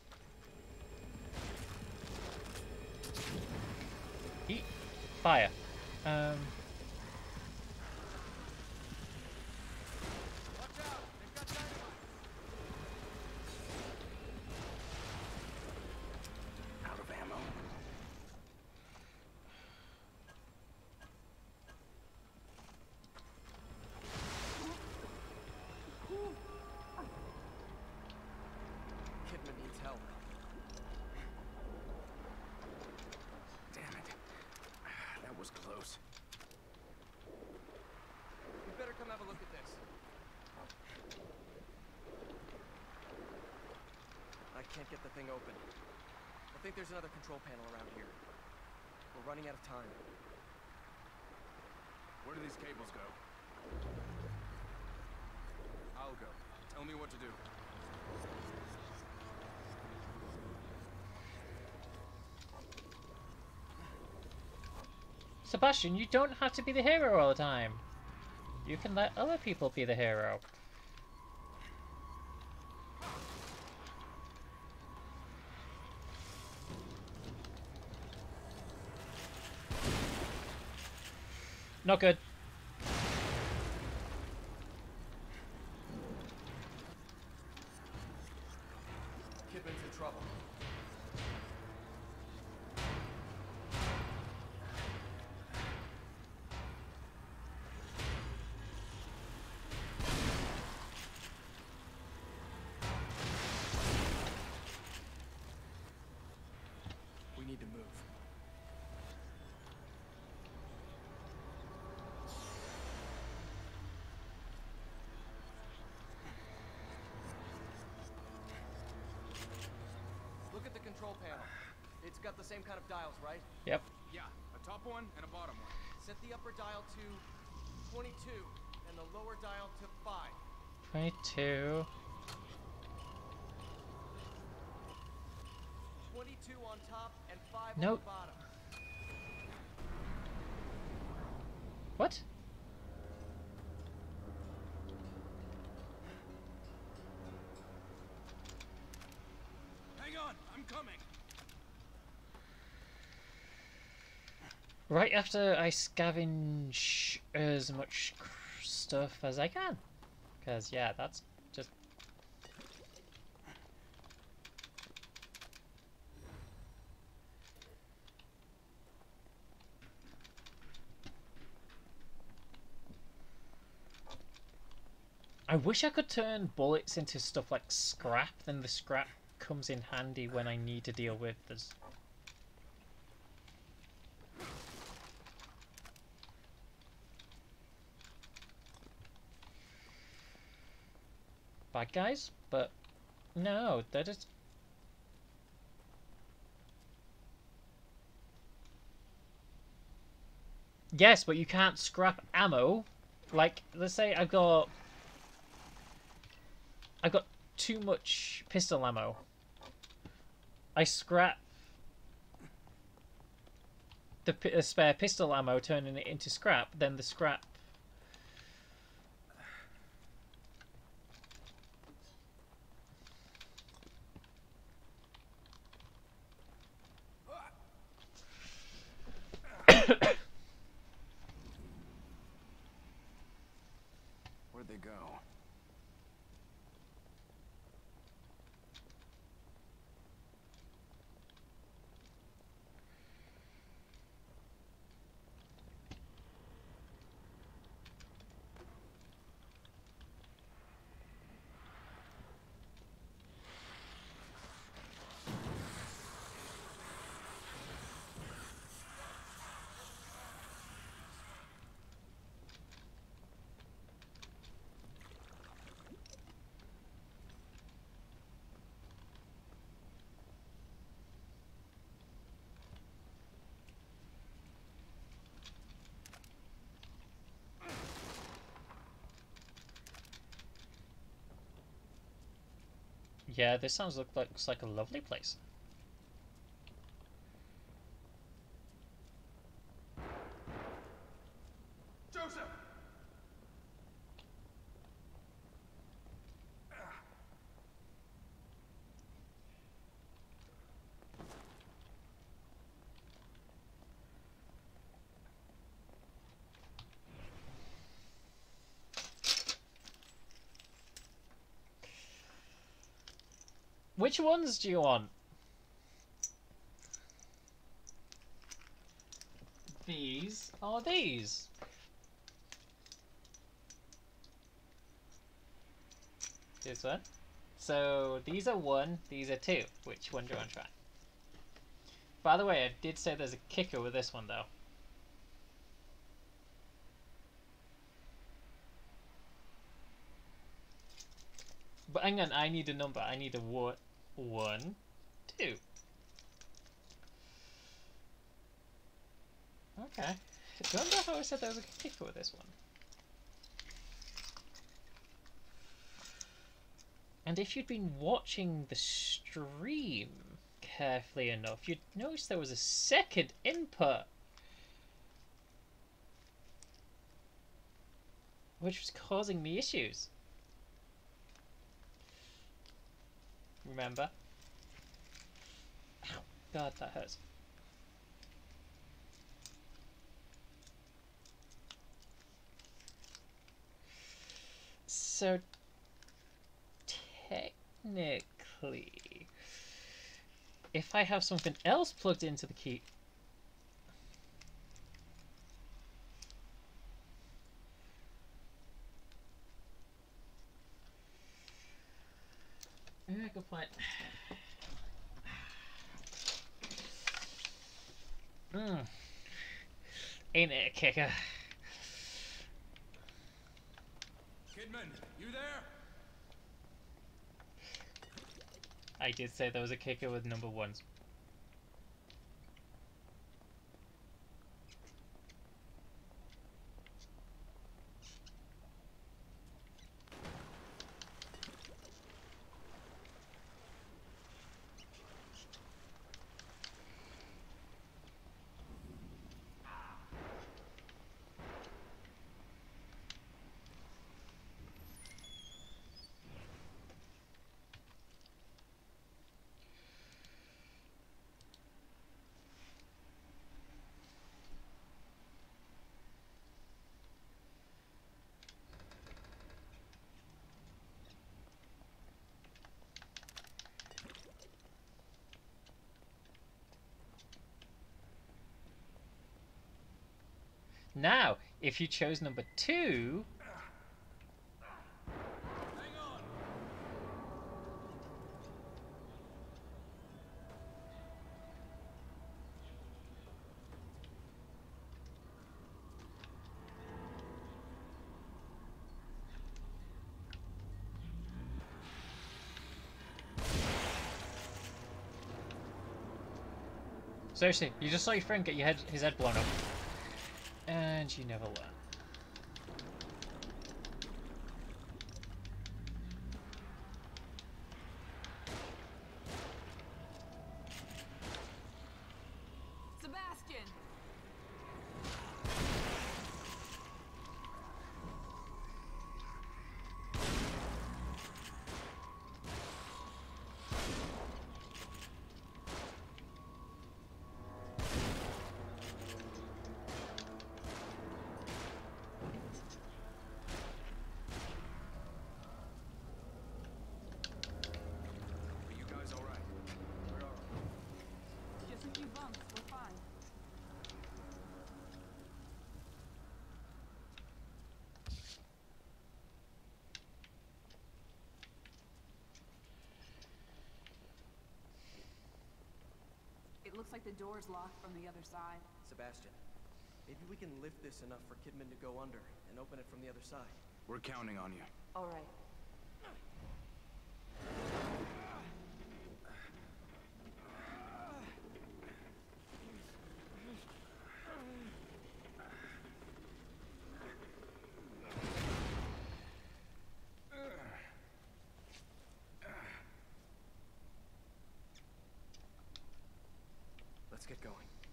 Eat fire. Um... Out of ammo. Kidman needs help. Damn it. That was close. You better come have a look at this. I can't get the thing open. I think there's another control panel around here. We're running out of time. Where do these cables go? I'll go. Tell me what to do. Sebastian, you don't have to be the hero all the time. You can let other people be the hero. Not good. Kidman's in trouble. We need to move. Look at the control panel. It's got the same kind of dials, right? Yep. Yeah, a top one and a bottom one. Set the upper dial to twenty-two and the lower dial to five. twenty-two. twenty-two on top and five Nope. on the bottom. What? Hang on, I'm coming. Right after I scavenge as much cr- stuff as I can. Because, yeah, that's just... I wish I could turn bullets into stuff like scrap, then the scrap comes in handy when I need to deal with this. Bad guys, but no, they're just... Yes, but you can't scrap ammo. Like, let's say I've got... I've got too much pistol ammo. I scrap the p uh, spare pistol ammo, turning it into scrap, then the scrap... Where'd they go? Yeah, this sounds look like, looks like a lovely place. Joseph! Which ones do you want? These or these? This one. So these are one, these are two. Which one do you want to try? By the way, I did say there's a kicker with this one though. But hang on, I need a number. I need a one, one, two. Okay. Remember how I said there was a kicker with this one? And if you'd been watching the stream carefully enough, you'd notice there was a second input, which was causing me issues. Remember? Ow, God, that hurts. So, technically, if I have something else plugged into the key... Yeah, good point. Mm. Ain't it a kicker? Kidman, you there? I did say there was a kicker with number ones. Now, if you chose number two... Hang on. Seriously, you just saw your friend get your head, his head blown up. And you never learn. Sebastian! Are you guys all right? Where are we? Just a few bumps, we're fine. It looks like the door's locked from the other side. Sebastian, maybe we can lift this enough for Kidman to go under and open it from the other side. We're counting on you. All right. Let's get going.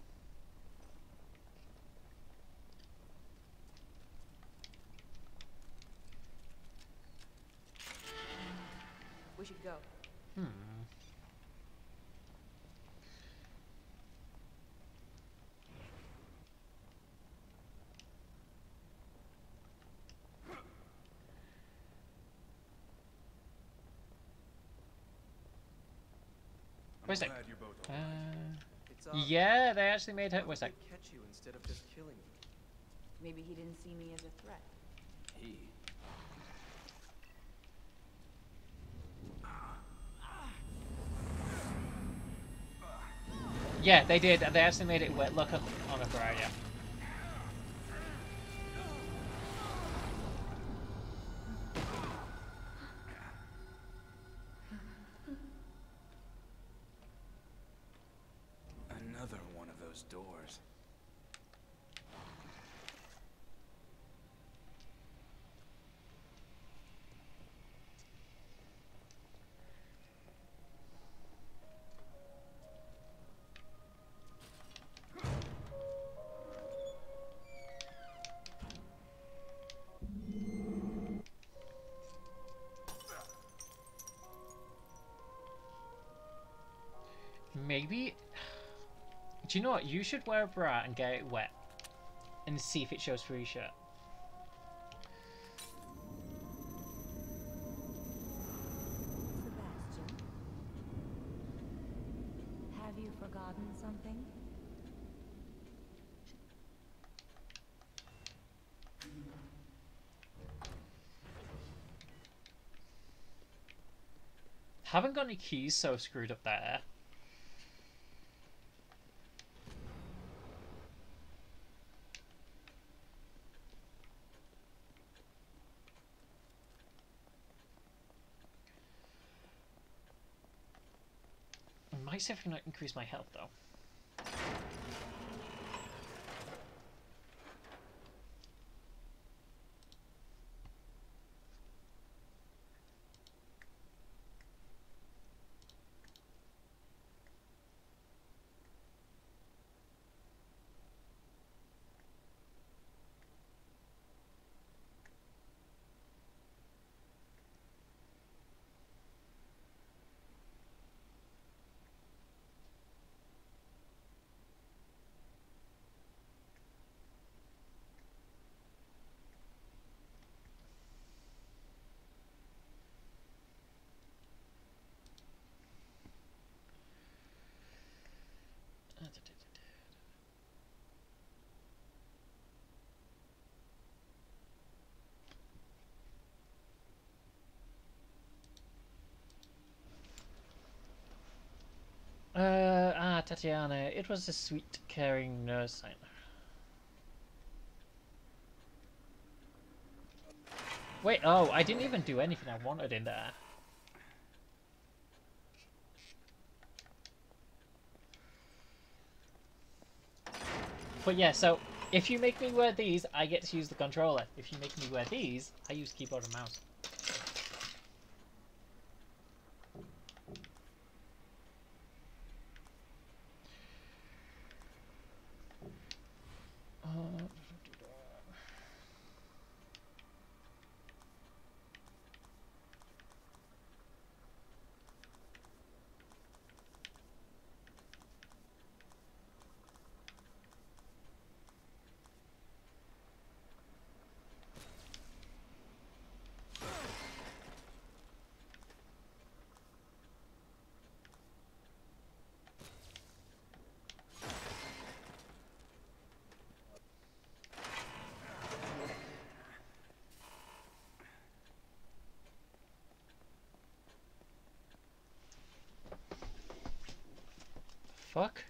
We should go. Hmm. Where's that? Glad you're both Uh, all right. It's obvious. yeah, they actually made her. How Where's did that? they catch you instead of just killing you? Maybe he didn't see me as a threat. He. Yeah, they did. They actually made it wet. Look up on a Briar. Another one of those doors. Maybe. Do you know what? You should wear a bra and get it wet, and see if it shows through your shirt. Sebastian, have you forgotten something? Haven't got any keys, so screwed up there. I might see if I can increase my health though. Uh, ah, Tatiana. It was a sweet, caring nurse. I... Wait, oh, I didn't even do anything I wanted in there. But yeah, so if you make me wear these, I get to use the controller. If you make me wear these, I use keyboard and mouse. Uh, fuck?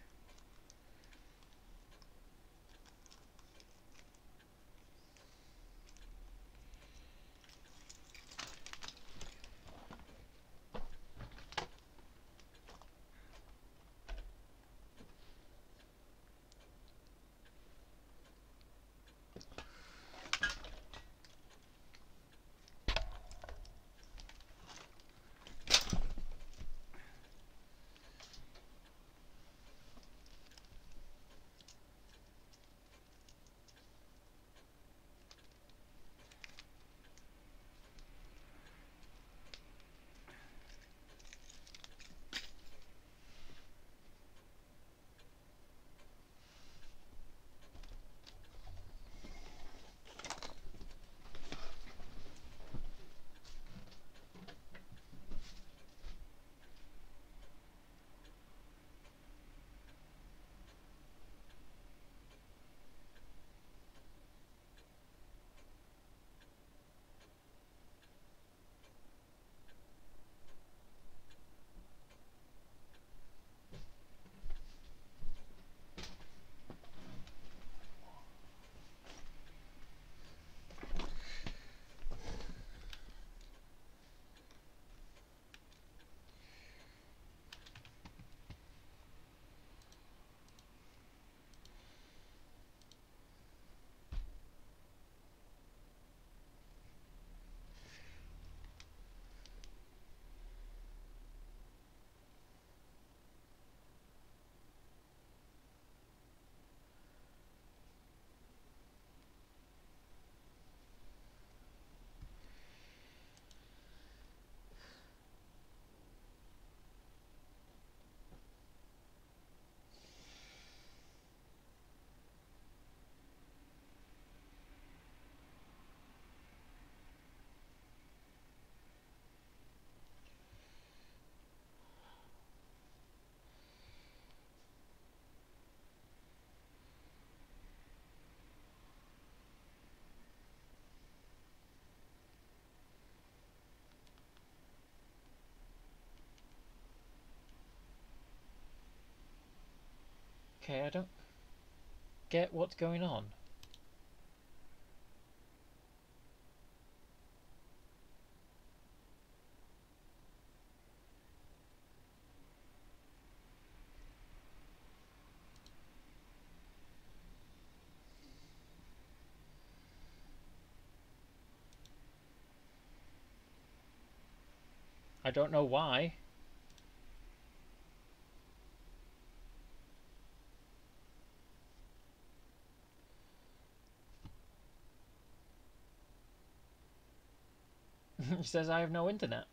Okay, I don't get what's going on. I don't know why. He says I have no internet.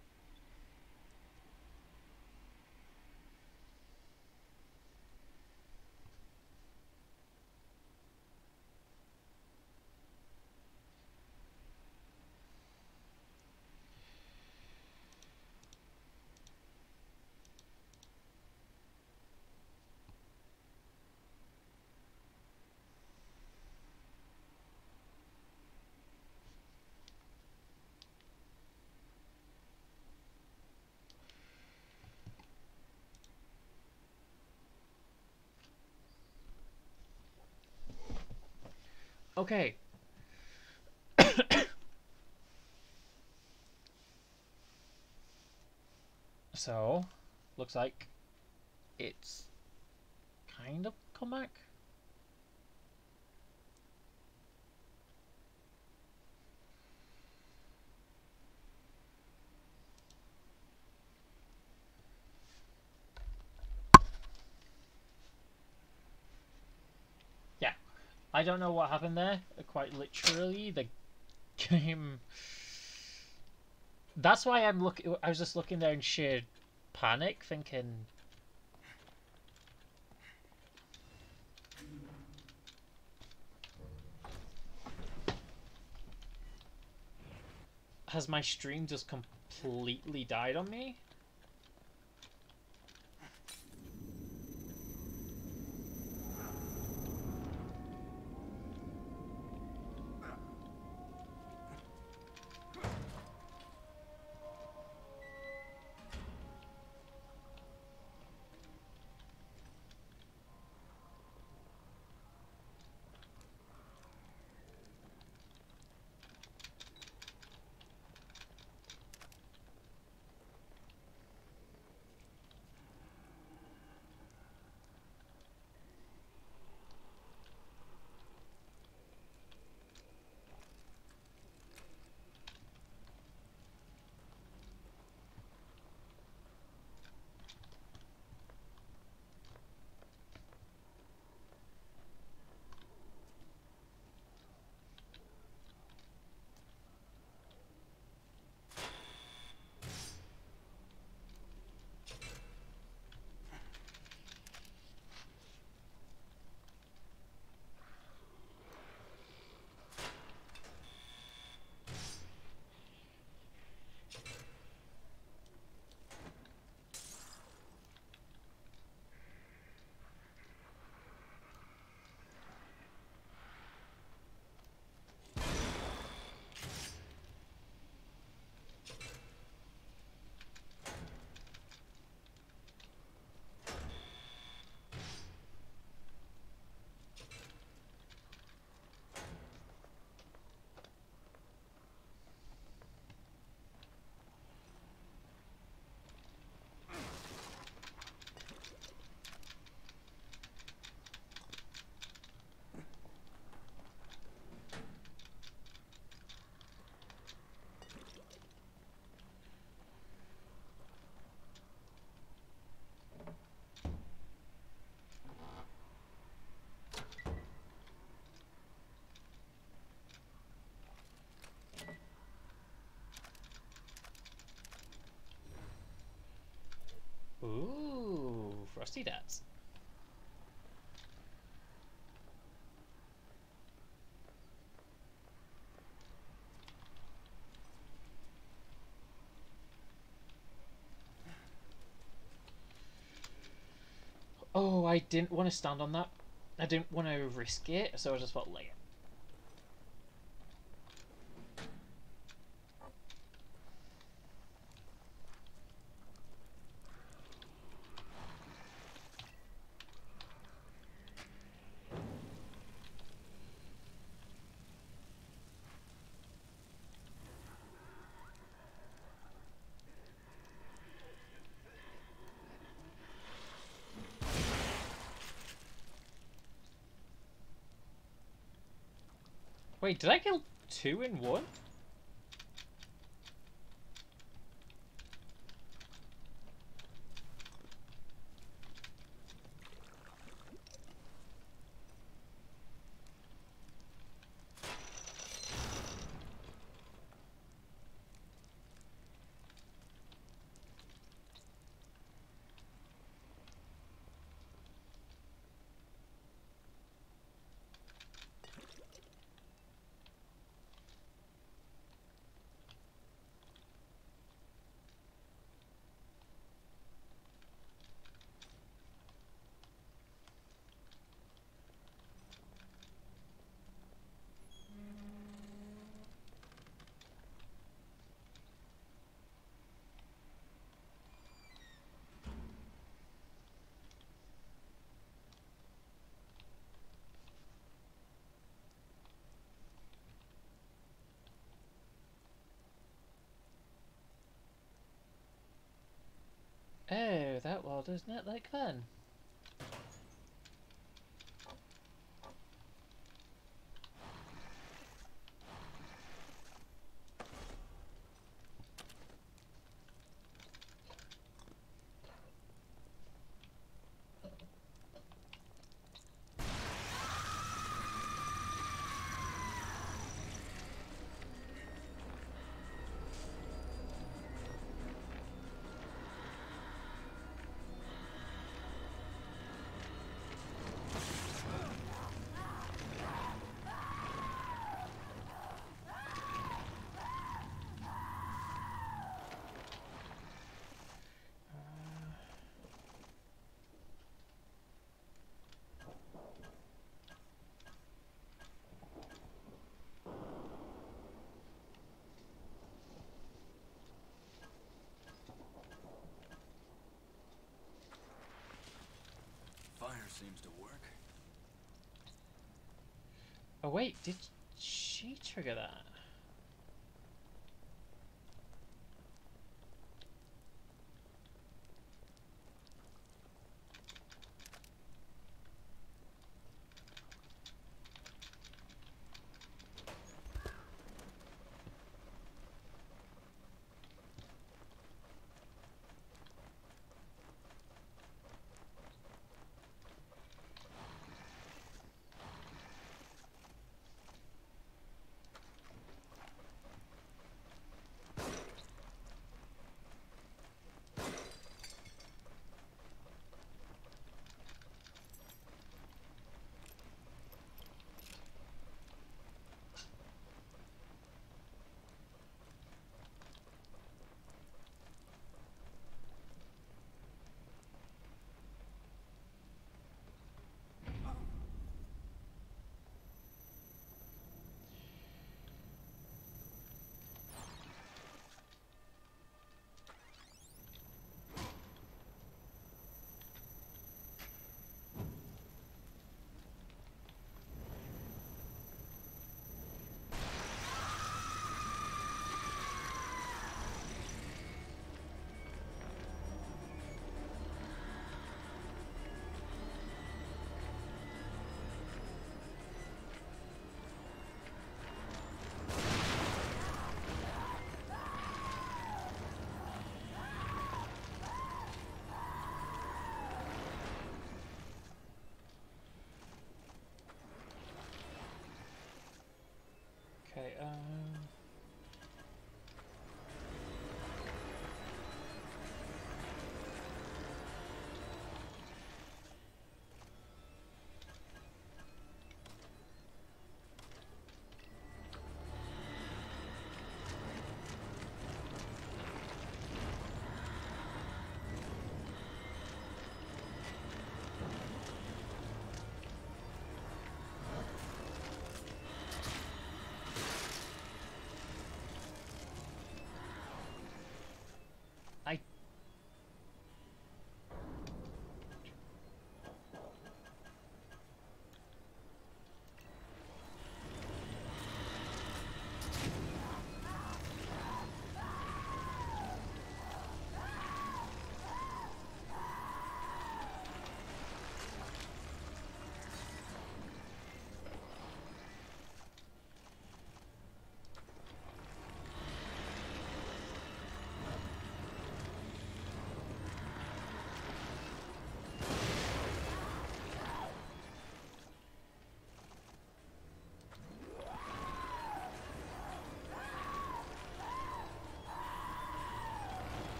Okay. So, looks like it's kind of come back. Yeah, I don't know what happened there. Quite literally, the game. That's why I'm looking. I was just looking there in sheer panic, thinking. Has my stream just completely died on me? Ooh, Frosty Dats. Oh, I didn't want to stand on that. I didn't want to risk it, so I just thought lay it. Wait, did I kill two in one? Oh, that wall does not like fun. Seems to work. Oh wait, did she trigger that?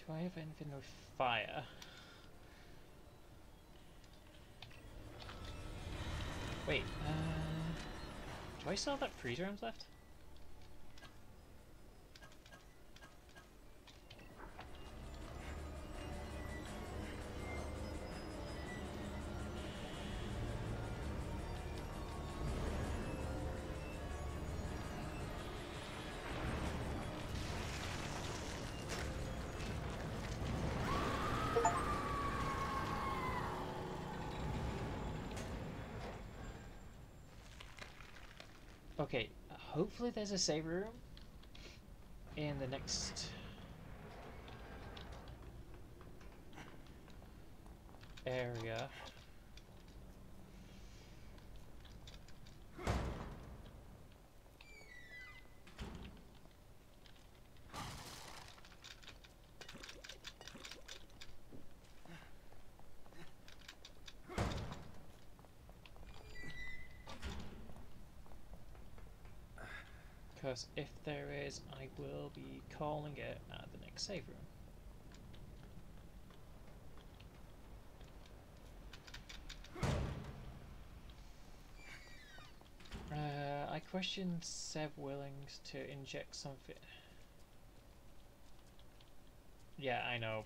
Do I have anything with fire? Wait, uh... do I still have that freezer arms left? Okay, hopefully there's a save room in the next area. Because if there is, I will be calling it at the next save room. Uh, I questioned Seb Willings to inject something. Yeah, I know.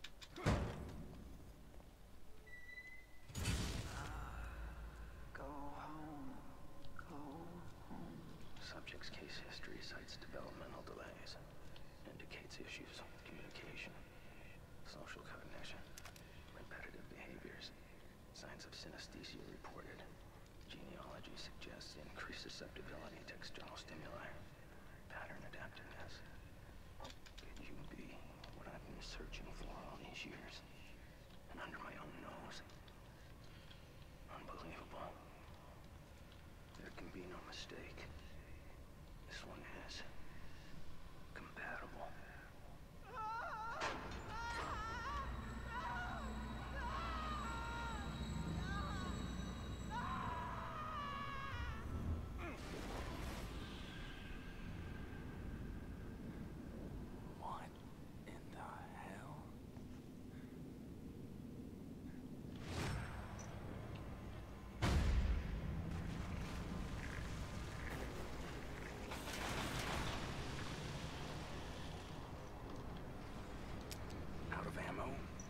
Go home. Go home. Subject's case history cites developmental delays. Indicates issues with communication, social cognition, repetitive behaviors. Signs of synesthesia reported. Genealogy suggests increased susceptibility to external stimuli. Pattern adaptiveness. Could you be what I've been searching for all these years? And under my own nose? Unbelievable. There can be no mistake. This one is compatible. What in the hell? Out of ammo?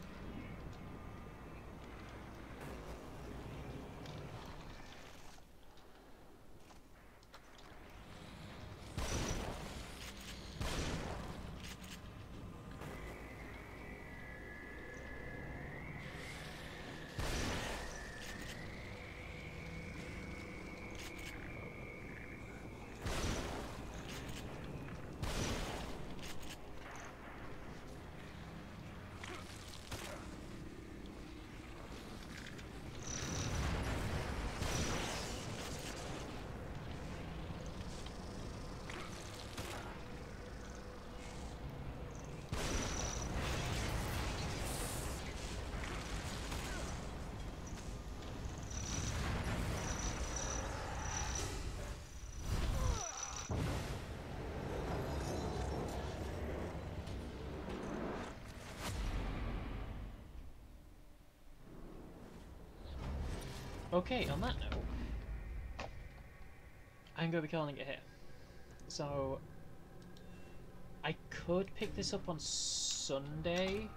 Okay, on that note, I'm going to be calling it here. So, I could pick this up on Sunday.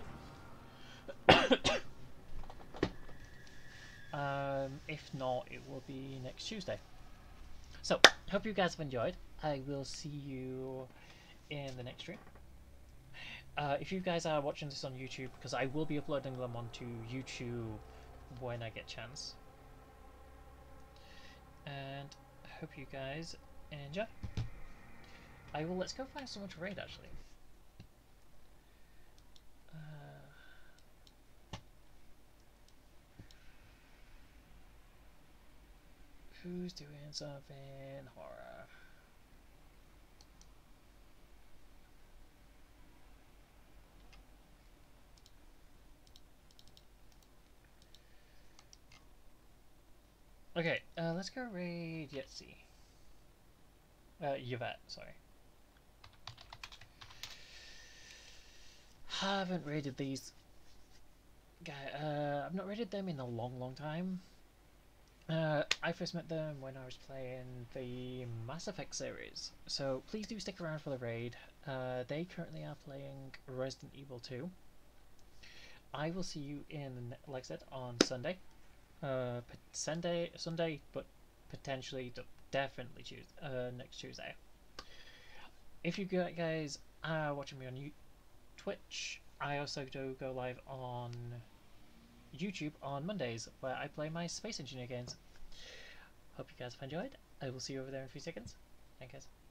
um, if not, it will be next Tuesday. So, hope you guys have enjoyed. I will see you in the next stream. Uh, if you guys are watching this on YouTube, because I will be uploading them onto YouTube when I get a chance. And I hope you guys enjoy. I will, let's go find someone to raid actually. Uh, who's doing something horror? Okay, uh, let's go raid Yetzi. Uh, Yvette, sorry. haven't raided these guy. Uh, I've not raided them in a long, long time. Uh, I first met them when I was playing the Mass Effect series, so please do stick around for the raid. Uh, they currently are playing Resident Evil two. I will see you in, like I said, on Sunday. Uh, Sunday, Sunday, but potentially, definitely Tuesday, uh, next Tuesday. If you guys are watching me on U Twitch, I also do go live on YouTube on Mondays, where I play my Space Engineer games. Hope you guys have enjoyed. I will see you over there in a few seconds. Thank you guys.